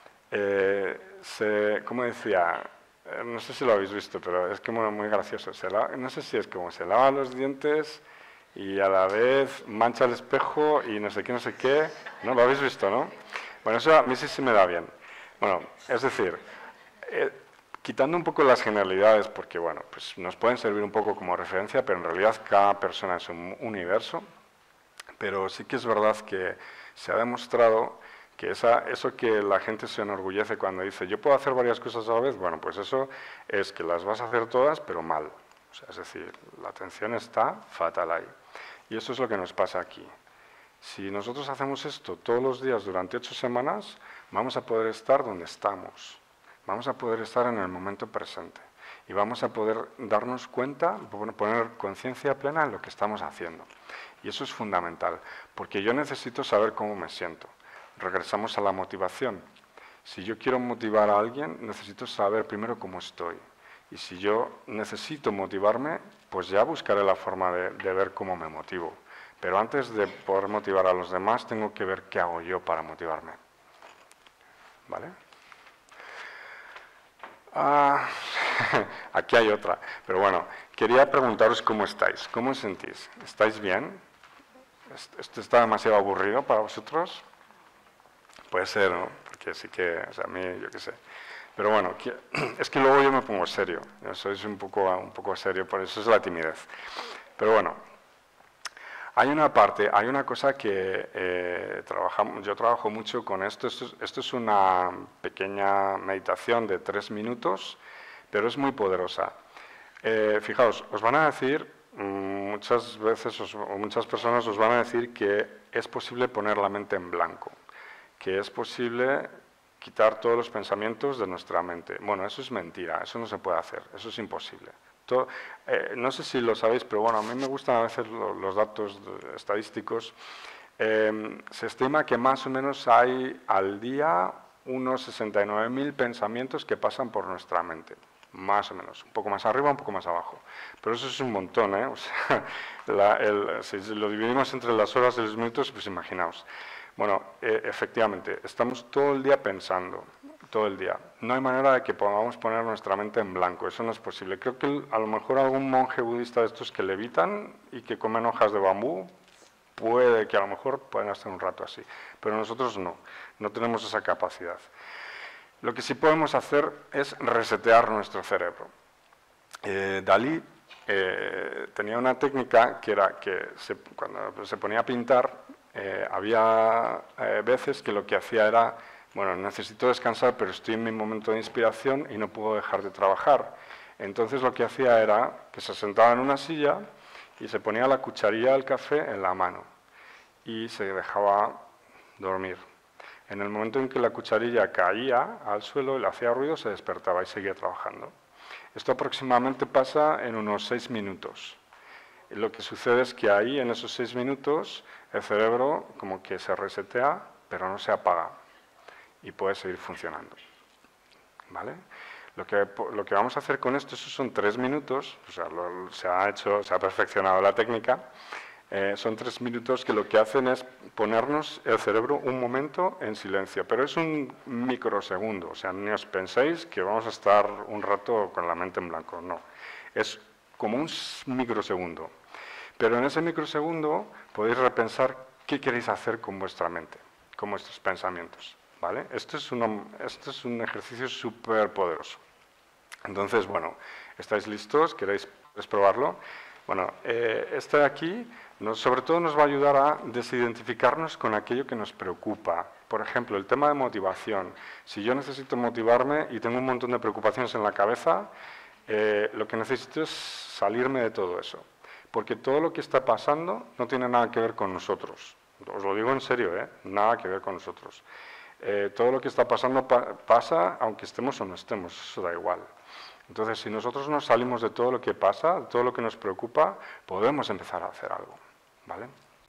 ¿Cómo decía? No sé si lo habéis visto, pero es como muy gracioso. No sé si es como se lava los dientes y a la vez mancha el espejo y no sé qué. ¿No? ¿Lo habéis visto, no? Bueno, eso a mí sí me da bien. Bueno, es decir, quitando un poco las generalidades, porque bueno, pues nos pueden servir un poco como referencia, pero en realidad cada persona es un universo, pero sí que es verdad que se ha demostrado que eso que la gente se enorgullece cuando dice yo puedo hacer varias cosas a la vez, bueno, pues eso es que las vas a hacer todas, pero mal. O sea, es decir, la atención está fatal ahí. Y eso es lo que nos pasa aquí. Si nosotros hacemos esto todos los días durante 8 semanas, vamos a poder estar donde estamos. Vamos a poder estar en el momento presente. Y vamos a poder darnos cuenta, poner conciencia plena en lo que estamos haciendo. Y eso es fundamental, porque yo necesito saber cómo me siento. Regresamos a la motivación. Si yo quiero motivar a alguien, necesito saber primero cómo estoy. Y si yo necesito motivarme, pues ya buscaré la forma de ver cómo me motivo. Pero antes de poder motivar a los demás, tengo que ver qué hago yo para motivarme. ¿Vale? Aquí hay otra. Pero bueno, quería preguntaros cómo estáis. ¿Cómo os sentís? ¿Estáis bien? ¿Esto está demasiado aburrido para vosotros? Puede ser, ¿no? Porque sí que, o sea, a mí, yo qué sé. Pero bueno, es que luego yo me pongo serio. Yo soy un poco serio, por eso es la timidez. Pero bueno, hay una cosa que yo trabajo mucho con esto. Esto es una pequeña meditación de 3 minutos, pero es muy poderosa. Fijaos, os van a decir, muchas veces, o muchas personas os van a decir que es posible poner la mente en blanco, que es posible quitar todos los pensamientos de nuestra mente. Bueno, eso es mentira, eso no se puede hacer, eso es imposible. No sé si lo sabéis, pero bueno, a mí me gustan a veces los datos estadísticos. Se estima que más o menos hay al día unos 69.000 pensamientos que pasan por nuestra mente, más o menos, un poco más arriba, un poco más abajo. Pero eso es un montón, ¿eh? O sea, si lo dividimos entre las horas y los minutos, pues imaginaos. Bueno, efectivamente, estamos todo el día pensando, todo el día. No hay manera de que podamos poner nuestra mente en blanco, eso no es posible. Creo que a lo mejor algún monje budista de estos que levitan y que comen hojas de bambú, puede que a lo mejor puedan estar un rato así, pero nosotros no tenemos esa capacidad. Lo que sí podemos hacer es resetear nuestro cerebro. Dalí tenía una técnica que era que cuando se ponía a pintar, había veces que lo que hacía era, bueno, necesito descansar, pero estoy en mi momento de inspiración y no puedo dejar de trabajar. Entonces lo que hacía era que se sentaba en una silla y se ponía la cucharilla del café en la mano y se dejaba dormir. En el momento en que la cucharilla caía al suelo y le hacía ruido, se despertaba y seguía trabajando. Esto aproximadamente pasa en unos 6 minutos. Y lo que sucede es que ahí, en esos 6 minutos, el cerebro como que se resetea, pero no se apaga y puede seguir funcionando. ¿Vale? Lo que vamos a hacer con esto, esos son 3 minutos, o sea, se ha perfeccionado la técnica. Son 3 minutos que lo que hacen es ponernos el cerebro un momento en silencio, pero es un microsegundo, o sea, ni os penséis que vamos a estar un rato con la mente en blanco, no. Es como un microsegundo, pero en ese microsegundo podéis repensar qué queréis hacer con vuestra mente, con vuestros pensamientos, ¿vale? Esto es un ejercicio súper poderoso. Entonces, bueno, ¿estáis listos? ¿Queréis probarlo? Bueno, este de aquí sobre todo nos va a ayudar a desidentificarnos con aquello que nos preocupa. Por ejemplo, el tema de motivación. Si yo necesito motivarme y tengo un montón de preocupaciones en la cabeza, lo que necesito es salirme de todo eso. Porque todo lo que está pasando no tiene nada que ver con nosotros. Os lo digo en serio, nada que ver con nosotros. Todo lo que está pasando pasa aunque estemos o no estemos, eso da igual. Entonces, si nosotros nos salimos de todo lo que pasa, de todo lo que nos preocupa, podemos empezar a hacer algo, ¿vale?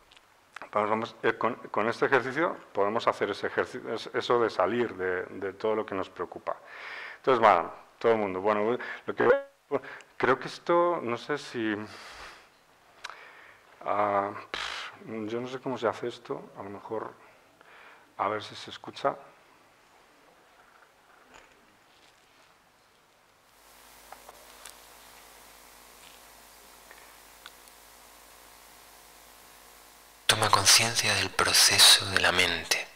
Con este ejercicio podemos hacer eso de salir de todo lo que nos preocupa. Entonces, bueno, todo el mundo. Bueno, creo que esto, no sé si... yo no sé cómo se hace esto, a lo mejor, a ver si se escucha. Toma conciencia del proceso de la mente.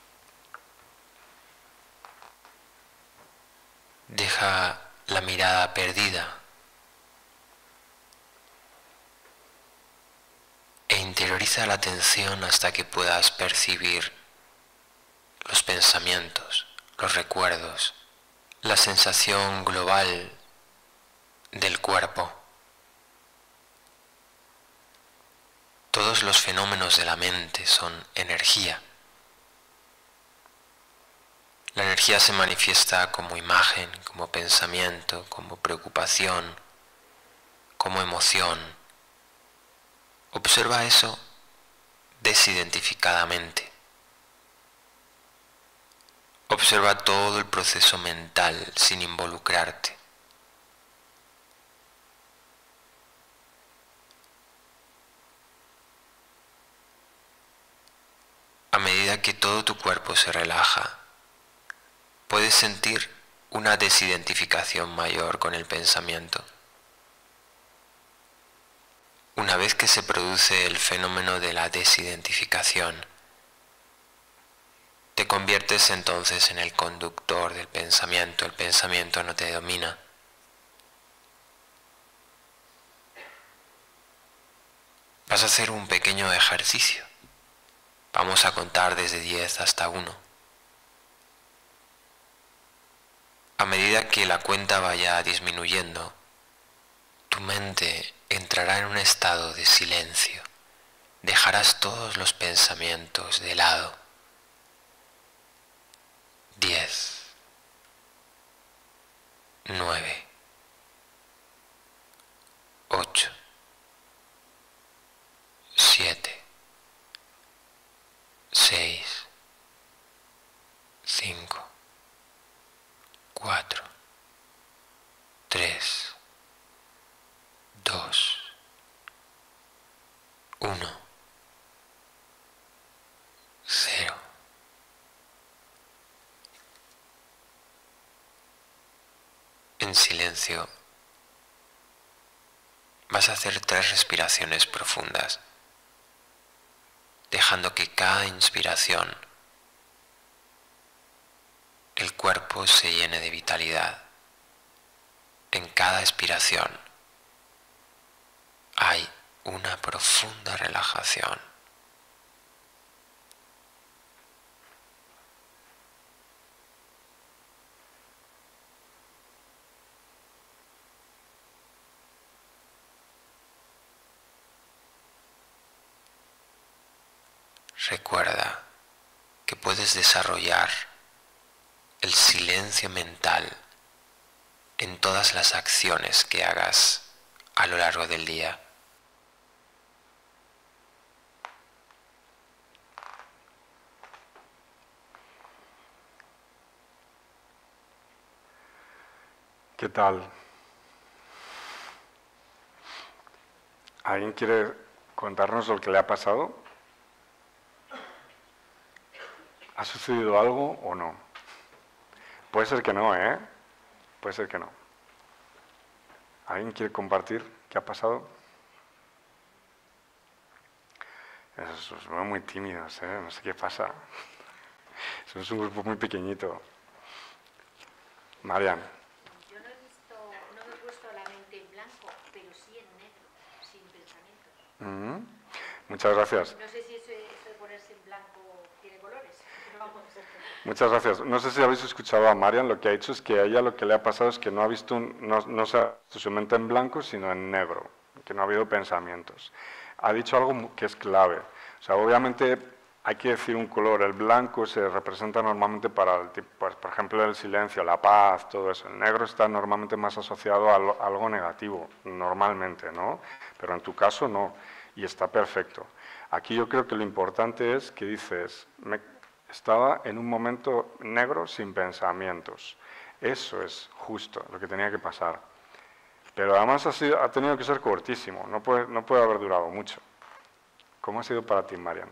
Deja la mirada perdida e interioriza la atención hasta que puedas percibir los pensamientos, los recuerdos, la sensación global del cuerpo. Todos los fenómenos de la mente son energía. La energía se manifiesta como imagen, como pensamiento, como preocupación, como emoción. Observa eso desidentificadamente. Observa todo el proceso mental sin involucrarte. A medida que todo tu cuerpo se relaja, puedes sentir una desidentificación mayor con el pensamiento. Una vez que se produce el fenómeno de la desidentificación, te conviertes entonces en el conductor del pensamiento. El pensamiento no te domina. Vas a hacer un pequeño ejercicio. Vamos a contar desde 10 hasta 1. A medida que la cuenta vaya disminuyendo, tu mente entrará en un estado de silencio. Dejarás todos los pensamientos de lado. 10, 9, 8, 7, 6, 5, 4, en silencio, vas a hacer 3 respiraciones profundas, dejando que cada inspiración el cuerpo se llene de vitalidad. En cada expiración hay una profunda relajación. Recuerda que puedes desarrollar el silencio mental en todas las acciones que hagas a lo largo del día. ¿Qué tal? ¿Alguien quiere contarnos lo que le ha pasado? ¿Ha sucedido algo o no? Puede ser que no, ¿eh? Puede ser que no. ¿Alguien quiere compartir qué ha pasado? Esos son muy tímidos, ¿eh? No sé qué pasa. Somos un grupo muy pequeñito. Marian. Yo no me he puesto la mente en blanco, pero sí en negro, sin pensamientos. Muchas gracias. No sé si eso de ponerse en blanco tiene colores. Muchas gracias. No sé si habéis escuchado a Marian, lo que ha dicho es que a ella lo que le ha pasado es que no ha visto, no se ha visto su mente en blanco, sino en negro, que no ha habido pensamientos. Ha dicho algo que es clave. O sea, obviamente hay que decir un color. El blanco se representa normalmente para, pues, por ejemplo, el silencio, la paz, todo eso. El negro está normalmente más asociado a algo negativo, normalmente, ¿no? Pero en tu caso no, y está perfecto. Aquí yo creo que lo importante es que dices, estaba en un momento negro sin pensamientos. Eso es justo lo que tenía que pasar. Pero además ha tenido que ser cortísimo, no puede haber durado mucho. ¿Cómo ha sido para ti, Marian?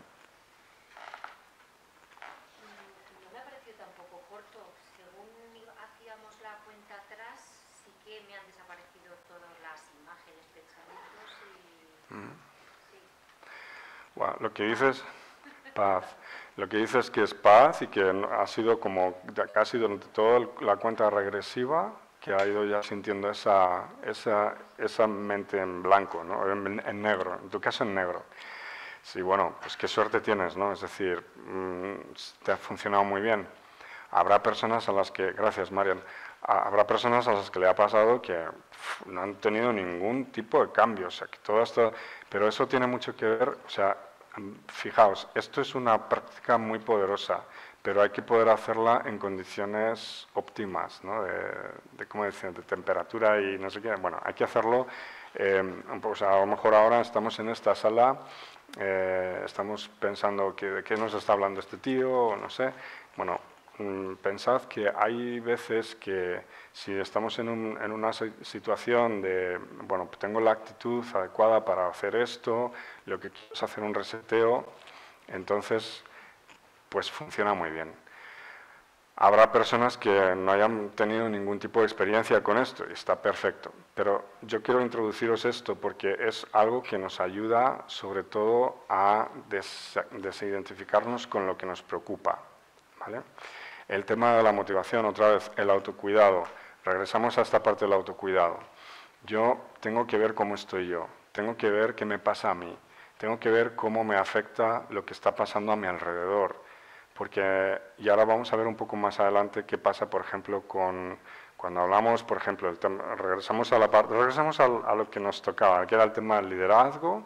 No me ha parecido tampoco corto. Según hacíamos la cuenta atrás, sí que me han desaparecido todas las imágenes, pensamientos y... Sí. Bueno, lo que dices, paz. Lo que dices que es paz y que ha sido como casi durante toda la cuenta regresiva, que ha ido ya sintiendo esa mente en blanco, ¿no? En negro, en tu caso en negro. Sí, bueno, pues qué suerte tienes, ¿no? Es decir, te ha funcionado muy bien. Habrá personas a las que, gracias Marian, habrá personas a las que le ha pasado que no han tenido ningún tipo de cambio, o sea, que todo esto, pero eso tiene mucho que ver, o sea, fijaos, esto es una práctica muy poderosa, pero hay que poder hacerla en condiciones óptimas, ¿no? ¿Cómo decir? De temperatura y no sé qué. Bueno, hay que hacerlo, pues a lo mejor ahora estamos en esta sala, estamos pensando de qué nos está hablando este tío, no sé. Bueno, pensad que hay veces que si estamos en una situación de, bueno, tengo la actitud adecuada para hacer esto, lo que quiero es hacer un reseteo, entonces pues funciona muy bien. Habrá personas que no hayan tenido ningún tipo de experiencia con esto y está perfecto, pero yo quiero introduciros esto porque es algo que nos ayuda sobre todo a desidentificarnos con lo que nos preocupa, ¿vale? El tema de la motivación, otra vez, el autocuidado. Regresamos a esta parte del autocuidado. Yo tengo que ver cómo estoy yo, tengo que ver qué me pasa a mí, tengo que ver cómo me afecta lo que está pasando a mi alrededor. Porque, y ahora vamos a ver un poco más adelante qué pasa, por ejemplo, cuando hablamos, por ejemplo, regresamos a lo que nos tocaba, que era el tema del liderazgo.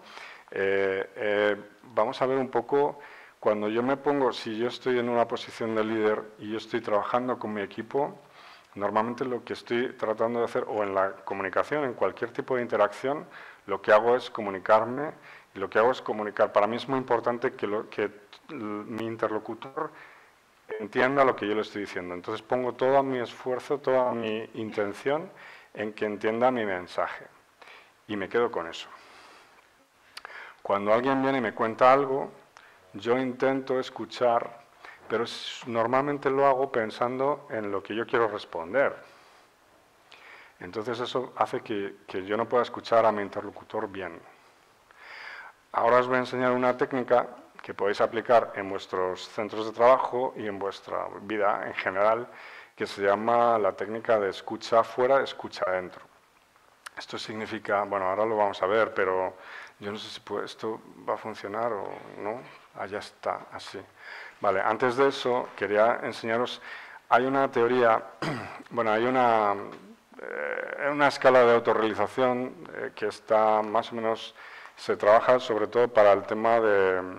Vamos a ver un poco, cuando yo me pongo, si yo estoy en una posición de líder y yo estoy trabajando con mi equipo, normalmente lo que estoy tratando de hacer, o en la comunicación, en cualquier tipo de interacción, lo que hago es comunicarme, y lo que hago es comunicar. Para mí es muy importante que mi interlocutor entienda lo que yo le estoy diciendo. Entonces pongo todo mi esfuerzo, toda mi intención en que entienda mi mensaje. Y me quedo con eso. Cuando alguien viene y me cuenta algo, yo intento escuchar, pero normalmente lo hago pensando en lo que yo quiero responder. Entonces eso hace que yo no pueda escuchar a mi interlocutor bien. Ahora os voy a enseñar una técnica que podéis aplicar en vuestros centros de trabajo y en vuestra vida en general, que se llama la técnica de escucha afuera, escucha adentro. Esto significa, bueno, ahora lo vamos a ver, pero yo no sé si esto va a funcionar o no. Ya está, así. Vale, antes de eso quería enseñaros, hay una teoría, bueno, hay una escala de autorrealización que está más o menos, se trabaja sobre todo para el tema de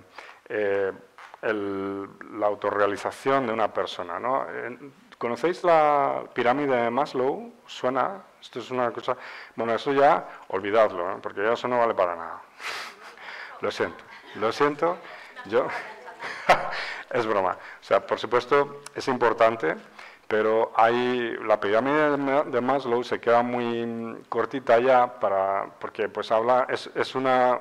la autorrealización de una persona, ¿no? ¿Conocéis la pirámide de Maslow? ¿Suena? Esto es una cosa... Bueno, eso ya, olvidadlo, ¿eh? Porque ya eso no vale para nada. Lo siento, yo... Es broma. O sea, por supuesto, es importante, pero la pirámide de Maslow se queda muy cortita ya porque pues habla... Es una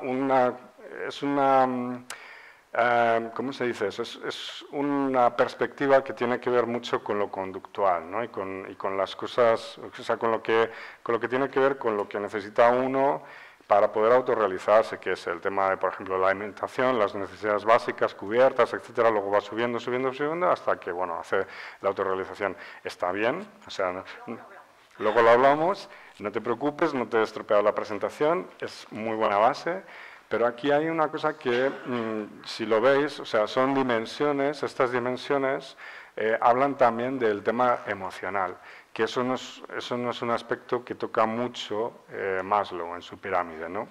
¿cómo se dice eso? Es una perspectiva que tiene que ver mucho con lo conductual, ¿no? y con las cosas, o sea, con lo que tiene que ver con lo que necesita uno para poder autorrealizarse, que es el tema de, por ejemplo, la alimentación, las necesidades básicas cubiertas, etcétera. Luego va subiendo hasta que, bueno, hace la autorrealización. Está bien, o sea, luego lo hablamos, no te preocupes, no te he estropeado la presentación, es muy buena base. Pero aquí hay una cosa que, si lo veis, o sea, son dimensiones, estas dimensiones hablan también del tema emocional, que eso no es un aspecto que toca mucho Maslow en su pirámide, ¿no?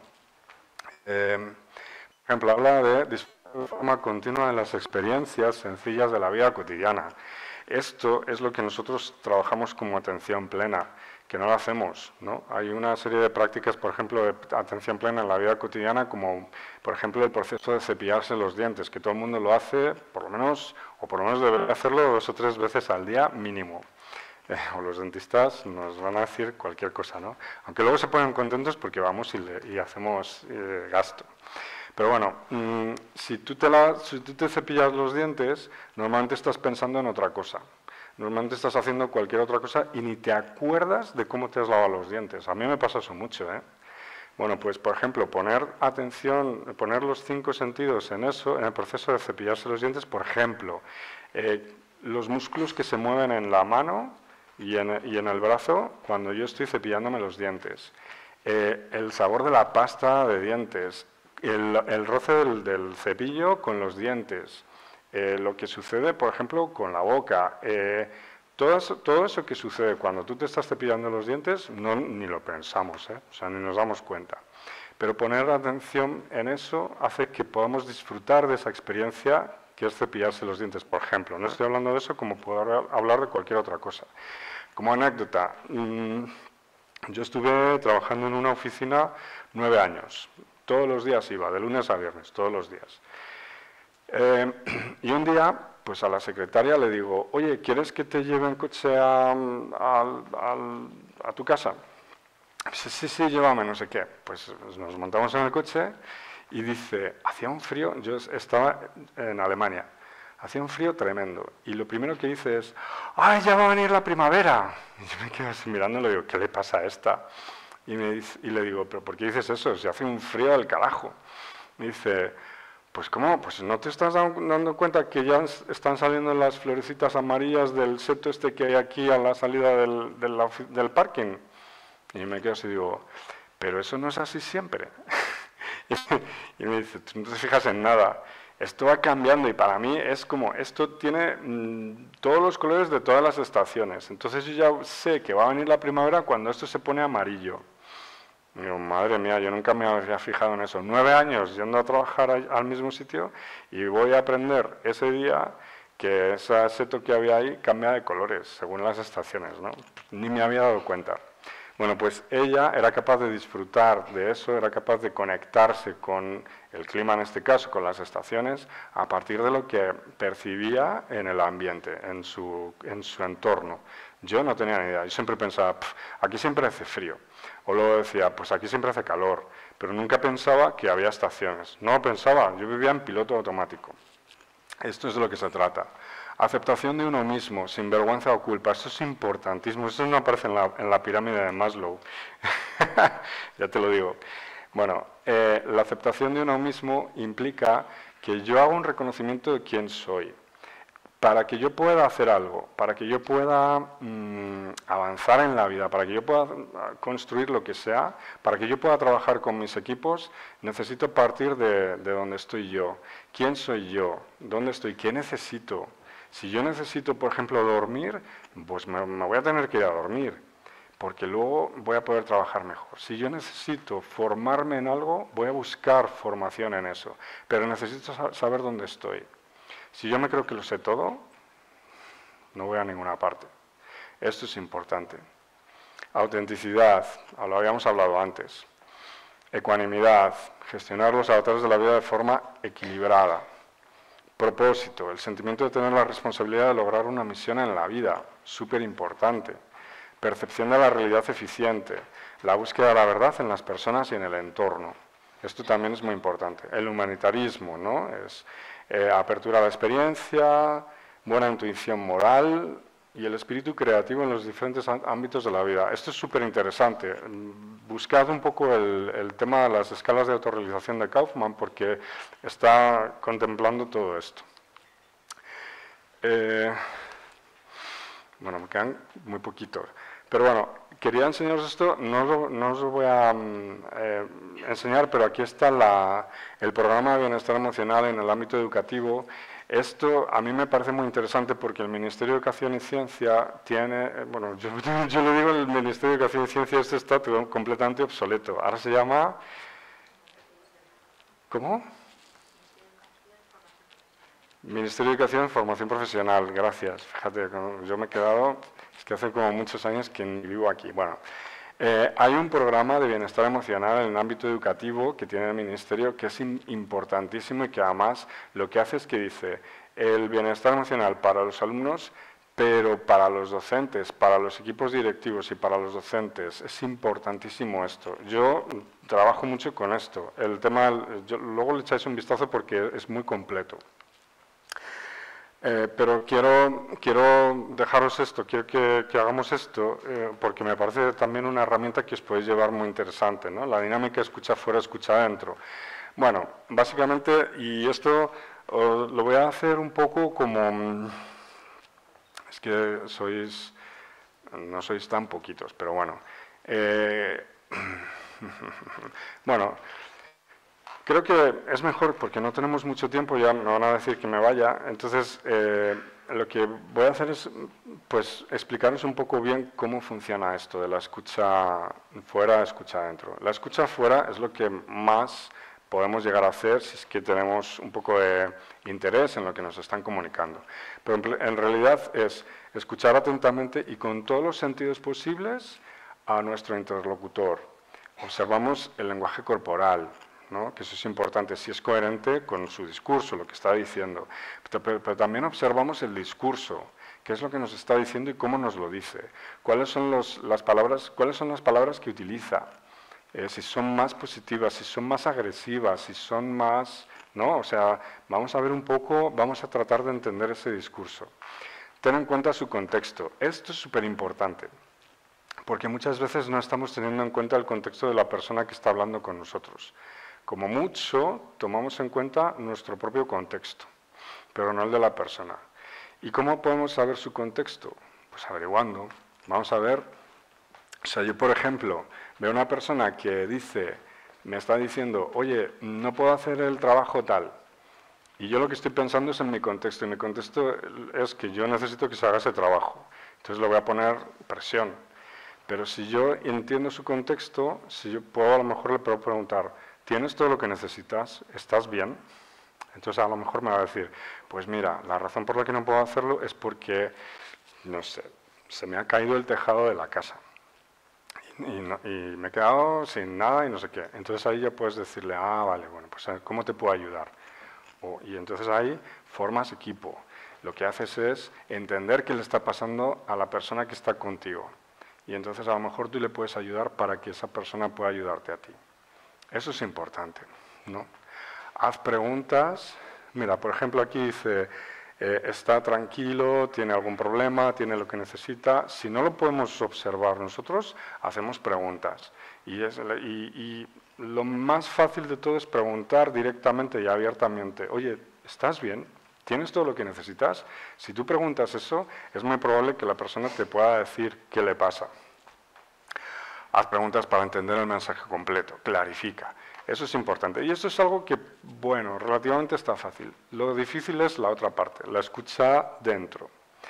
Por ejemplo, habla de forma continua de las experiencias sencillas de la vida cotidiana. Esto es lo que nosotros trabajamos como atención plena, que no lo hacemos, ¿no? Hay una serie de prácticas, por ejemplo, de atención plena en la vida cotidiana, como, por ejemplo, el proceso de cepillarse los dientes, que todo el mundo lo hace, por lo menos debería hacerlo 2 o 3 veces al día mínimo. O los dentistas nos van a decir cualquier cosa, ¿no? Aunque luego se ponen contentos porque vamos y hacemos gasto. Pero bueno, si tú te cepillas los dientes, normalmente estás pensando en otra cosa. Normalmente estás haciendo cualquier otra cosa y ni te acuerdas de cómo te has lavado los dientes. A mí me pasa eso mucho, ¿eh? Bueno, pues por ejemplo, poner los 5 sentidos en eso, en el proceso de cepillarse los dientes, por ejemplo, los músculos que se mueven en la mano y en el brazo cuando yo estoy cepillándome los dientes, el sabor de la pasta de dientes, el roce del cepillo con los dientes, lo que sucede, por ejemplo, con la boca, todo eso que sucede cuando tú te estás cepillando los dientes, ni lo pensamos, o sea, ni nos damos cuenta. Pero poner atención en eso hace que podamos disfrutar de esa experiencia que es cepillarse los dientes, por ejemplo. No estoy hablando de eso como puedo hablar de cualquier otra cosa. Como anécdota, yo estuve trabajando en una oficina 9 años. Todos los días iba, de lunes a viernes, todos los días. Y un día, pues a la secretaria le digo, oye, ¿quieres que te lleve en coche a tu casa? Dice, sí, llévame, no sé qué. Pues nos montamos en el coche y dice, hacía un frío, yo estaba en Alemania, hacía un frío tremendo. Y lo primero que dice es, ¡ay, ya va a venir la primavera! Y yo me quedo así mirando y le digo, ¿qué le pasa a esta? Y le digo, ¿pero por qué dices eso? Si hace un frío del carajo. Me dice, pues ¿cómo? Pues ¿no te estás dando cuenta que ya están saliendo las florecitas amarillas del seto este que hay aquí a la salida del parking? Y me quedo así y digo, pero eso no es así siempre. Y me dice, tú no te fijas en nada. Esto va cambiando y para mí es como, esto tiene todos los colores de todas las estaciones. Entonces yo ya sé que va a venir la primavera cuando esto se pone amarillo. Y digo, madre mía, yo nunca me había fijado en eso. 9 años yendo a trabajar al mismo sitio y voy a aprender ese día que ese seto que había ahí cambia de colores según las estaciones, ¿no? Ni me había dado cuenta. Bueno, pues ella era capaz de disfrutar de eso, era capaz de conectarse con el clima en este caso, con las estaciones, a partir de lo que percibía en el ambiente, en su entorno. Yo no tenía ni idea, yo siempre pensaba, aquí siempre hace frío. O luego decía, pues aquí siempre hace calor, pero nunca pensaba que había estaciones. No lo pensaba, yo vivía en piloto automático. Esto es de lo que se trata. Aceptación de uno mismo, sin vergüenza o culpa. Eso es importantísimo. Eso no aparece en la pirámide de Maslow. Ya te lo digo. Bueno, la aceptación de uno mismo implica que yo hago un reconocimiento de quién soy. Para que yo pueda hacer algo, para que yo pueda avanzar en la vida, para que yo pueda construir lo que sea, para que yo pueda trabajar con mis equipos, necesito partir de donde estoy yo. ¿Quién soy yo? ¿Dónde estoy? ¿Qué necesito? Si yo necesito, por ejemplo, dormir, pues me voy a tener que ir a dormir, porque luego voy a poder trabajar mejor. Si yo necesito formarme en algo, voy a buscar formación en eso, pero necesito saber dónde estoy. Si yo me creo que lo sé todo, no voy a ninguna parte. Esto es importante. Autenticidad, lo habíamos hablado antes. Ecuanimidad, gestionar los avatares de la vida de forma equilibrada. Propósito, el sentimiento de tener la responsabilidad de lograr una misión en la vida, súper importante. Percepción de la realidad eficiente, la búsqueda de la verdad en las personas y en el entorno. Esto también es muy importante. El humanitarismo, ¿no? Es apertura a la experiencia, buena intuición moral y el espíritu creativo en los diferentes ámbitos de la vida. Esto es súper interesante. Buscad un poco el tema de las escalas de autorrealización de Kaufman porque está contemplando todo esto. Bueno, me quedan muy poquitos. Pero bueno, quería enseñaros esto, no os lo voy a enseñar, pero aquí está el programa de bienestar emocional en el ámbito educativo. Esto a mí me parece muy interesante porque el Ministerio de Educación y Ciencia tiene, bueno, yo le digo el Ministerio de Educación y Ciencia, esto está completamente obsoleto. Ahora se llama, ¿cómo? Ministerio de Educación y Formación Profesional, gracias. Fíjate, yo me he quedado, es que hace como muchos años que ni vivo aquí. Bueno, hay un programa de bienestar emocional en el ámbito educativo que tiene el Ministerio que es importantísimo y que además lo que hace es que dice el bienestar emocional para los alumnos, pero para los docentes, para los equipos directivos y para los docentes es importantísimo esto. Yo trabajo mucho con esto. El tema, luego le echáis un vistazo porque es muy completo. Pero quiero dejaros esto, quiero que hagamos esto, porque me parece también una herramienta que os podéis llevar muy interesante, ¿no? La dinámica escucha fuera, escucha adentro. Bueno, básicamente, y esto lo voy a hacer un poco como... Es que no sois tan poquitos, pero bueno. Bueno... Creo que es mejor, porque no tenemos mucho tiempo, ya me van a decir que me vaya, entonces lo que voy a hacer es pues, explicaros un poco bien cómo funciona esto de la escucha fuera, escucha adentro. La escucha fuera es lo que más podemos llegar a hacer si es que tenemos un poco de interés en lo que nos están comunicando. Pero en realidad es escuchar atentamente y con todos los sentidos posibles a nuestro interlocutor. Observamos el lenguaje corporal, ¿no? Que eso es importante, si es coherente con su discurso, lo que está diciendo. Pero también observamos el discurso, qué es lo que nos está diciendo y cómo nos lo dice. ¿Cuáles son las palabras que utiliza? Si son más positivas, si son más agresivas, si son más... ¿no? O sea, vamos a ver un poco, vamos a tratar de entender ese discurso. Ten en cuenta su contexto. Esto es súper importante, porque muchas veces no estamos teniendo en cuenta el contexto de la persona que está hablando con nosotros. Como mucho, tomamos en cuenta nuestro propio contexto, pero no el de la persona. ¿Y cómo podemos saber su contexto? Pues averiguando. Vamos a ver, o sea, yo por ejemplo, veo una persona que me está diciendo, oye, no puedo hacer el trabajo tal. Y yo lo que estoy pensando es en mi contexto, y mi contexto es que yo necesito que se haga ese trabajo. Entonces le voy a poner presión. Pero si yo entiendo su contexto, si yo puedo, a lo mejor le puedo preguntar, ¿tienes todo lo que necesitas? ¿Estás bien? Entonces a lo mejor me va a decir, pues mira, la razón por la que no puedo hacerlo es porque, no sé, se me ha caído el tejado de la casa y me he quedado sin nada y no sé qué. Entonces ahí ya puedes decirle, vale, bueno, pues ¿cómo te puedo ayudar? Y entonces ahí formas equipo. Lo que haces es entender qué le está pasando a la persona que está contigo. Y entonces a lo mejor tú le puedes ayudar para que esa persona pueda ayudarte a ti. Eso es importante, ¿no? Haz preguntas. Mira, por ejemplo, aquí dice, está tranquilo, tiene algún problema, tiene lo que necesita. Si no lo podemos observar nosotros, hacemos preguntas. Y lo más fácil de todo es preguntar directamente y abiertamente, oye, ¿estás bien? ¿Tienes todo lo que necesitas? Si tú preguntas eso, es muy probable que la persona te pueda decir qué le pasa. Haz preguntas para entender el mensaje completo, clarifica. Eso es importante. Y eso es algo que, bueno, relativamente está fácil. Lo difícil es la otra parte, la escucha dentro.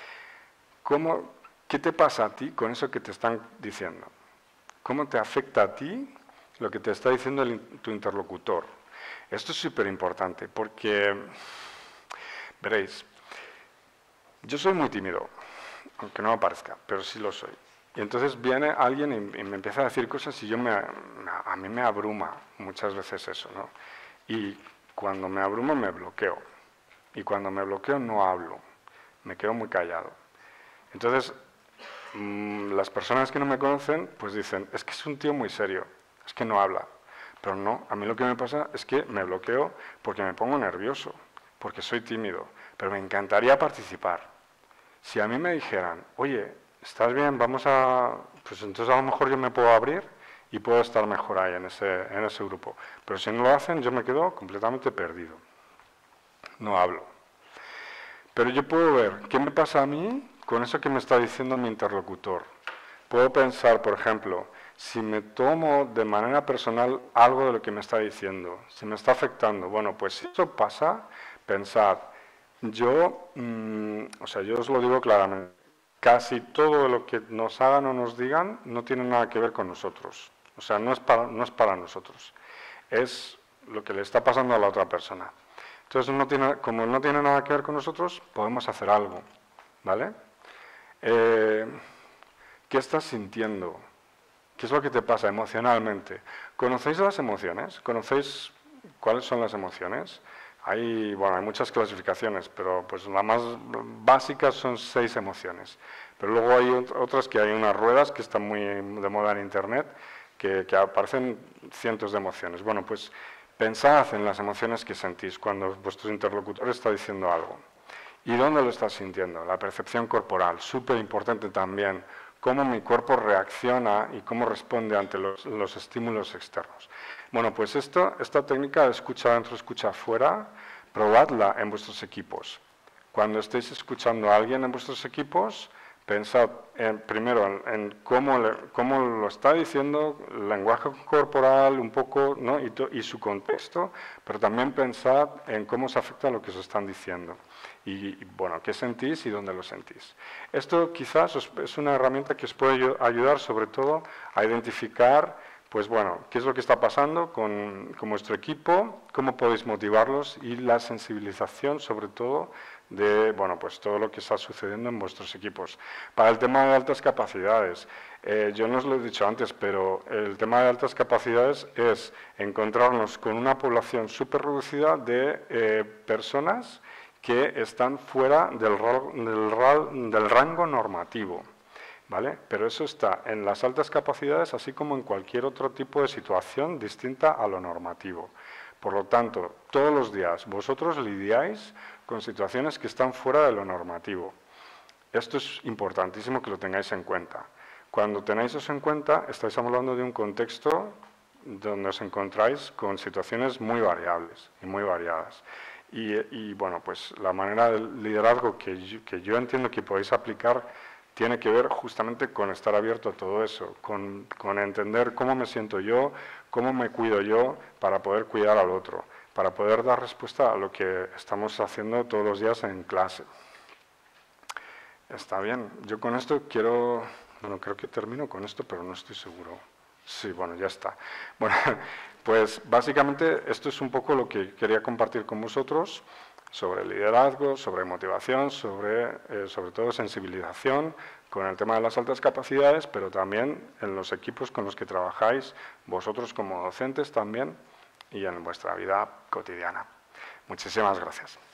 ¿Qué te pasa a ti con eso que te están diciendo? ¿Cómo te afecta a ti lo que te está diciendo tu interlocutor? Esto es súper importante porque, veréis, yo soy muy tímido, aunque no me parezca, pero sí lo soy. Y entonces viene alguien y me empieza a decir cosas y a mí me abruma muchas veces eso, ¿no? Y cuando me abrumo me bloqueo. Y cuando me bloqueo no hablo, me quedo muy callado. Entonces, las personas que no me conocen pues dicen, es que es un tío muy serio, es que no habla. Pero no, a mí lo que me pasa es que me bloqueo porque me pongo nervioso, porque soy tímido, pero me encantaría participar. Si a mí me dijeran, oye, ¿estás bien? Pues entonces a lo mejor yo me puedo abrir y puedo estar mejor ahí en ese grupo. Pero si no lo hacen, yo me quedo completamente perdido. No hablo. Pero yo puedo ver qué me pasa a mí con eso que me está diciendo mi interlocutor. Puedo pensar, por ejemplo, si me tomo de manera personal algo de lo que me está diciendo, si me está afectando. Bueno, pues si eso pasa, pensad, yo os lo digo claramente. Casi todo lo que nos hagan o nos digan no tiene nada que ver con nosotros. O sea, no es para nosotros. Es lo que le está pasando a la otra persona. Entonces, como no tiene nada que ver con nosotros, podemos hacer algo. ¿Vale? ¿Qué estás sintiendo? ¿Qué es lo que te pasa emocionalmente? ¿Conocéis las emociones? ¿Conocéis cuáles son las emociones? Hay muchas clasificaciones, pero pues las más básicas son 6 emociones. Pero luego hay otras que hay unas ruedas que están muy de moda en Internet, que aparecen cientos de emociones. Bueno, pues pensad en las emociones que sentís cuando vuestro interlocutor está diciendo algo. ¿Y dónde lo estás sintiendo? La percepción corporal, súper importante también. Cómo mi cuerpo reacciona y cómo responde ante los estímulos externos. Bueno, pues esta técnica de escucha adentro, escucha afuera, probadla en vuestros equipos. Cuando estéis escuchando a alguien en vuestros equipos, pensad primero en cómo lo está diciendo, el lenguaje corporal un poco, ¿no? y su contexto, pero también pensad en cómo os afecta lo que os están diciendo. Y bueno, qué sentís y dónde lo sentís. Esto quizás es una herramienta que os puede ayudar sobre todo a identificar, pues bueno, qué es lo que está pasando con vuestro equipo, cómo podéis motivarlos y la sensibilización sobre todo de, bueno, pues todo lo que está sucediendo en vuestros equipos. Para el tema de altas capacidades, yo no os lo he dicho antes, pero el tema de altas capacidades es encontrarnos con una población súper reducida de personas que están fuera del rango normativo, ¿vale? Pero eso está en las altas capacidades, así como en cualquier otro tipo de situación distinta a lo normativo. Por lo tanto, todos los días vosotros lidiáis con situaciones que están fuera de lo normativo. Esto es importantísimo que lo tengáis en cuenta. Cuando tenéis eso en cuenta, estáis hablando de un contexto donde os encontráis con situaciones muy variables y muy variadas. Y bueno, pues la manera de liderazgo que yo entiendo que podéis aplicar tiene que ver justamente con estar abierto a todo eso, con entender cómo me siento yo, cómo me cuido yo para poder cuidar al otro, para poder dar respuesta a lo que estamos haciendo todos los días en clase. Está bien, yo con esto creo que termino con esto, pero no estoy seguro. Sí, bueno, ya está. Bueno, pues básicamente esto es un poco lo que quería compartir con vosotros sobre liderazgo, sobre motivación, sobre todo sensibilización con el tema de las altas capacidades, pero también en los equipos con los que trabajáis, vosotros como docentes también y en vuestra vida cotidiana. Muchísimas gracias.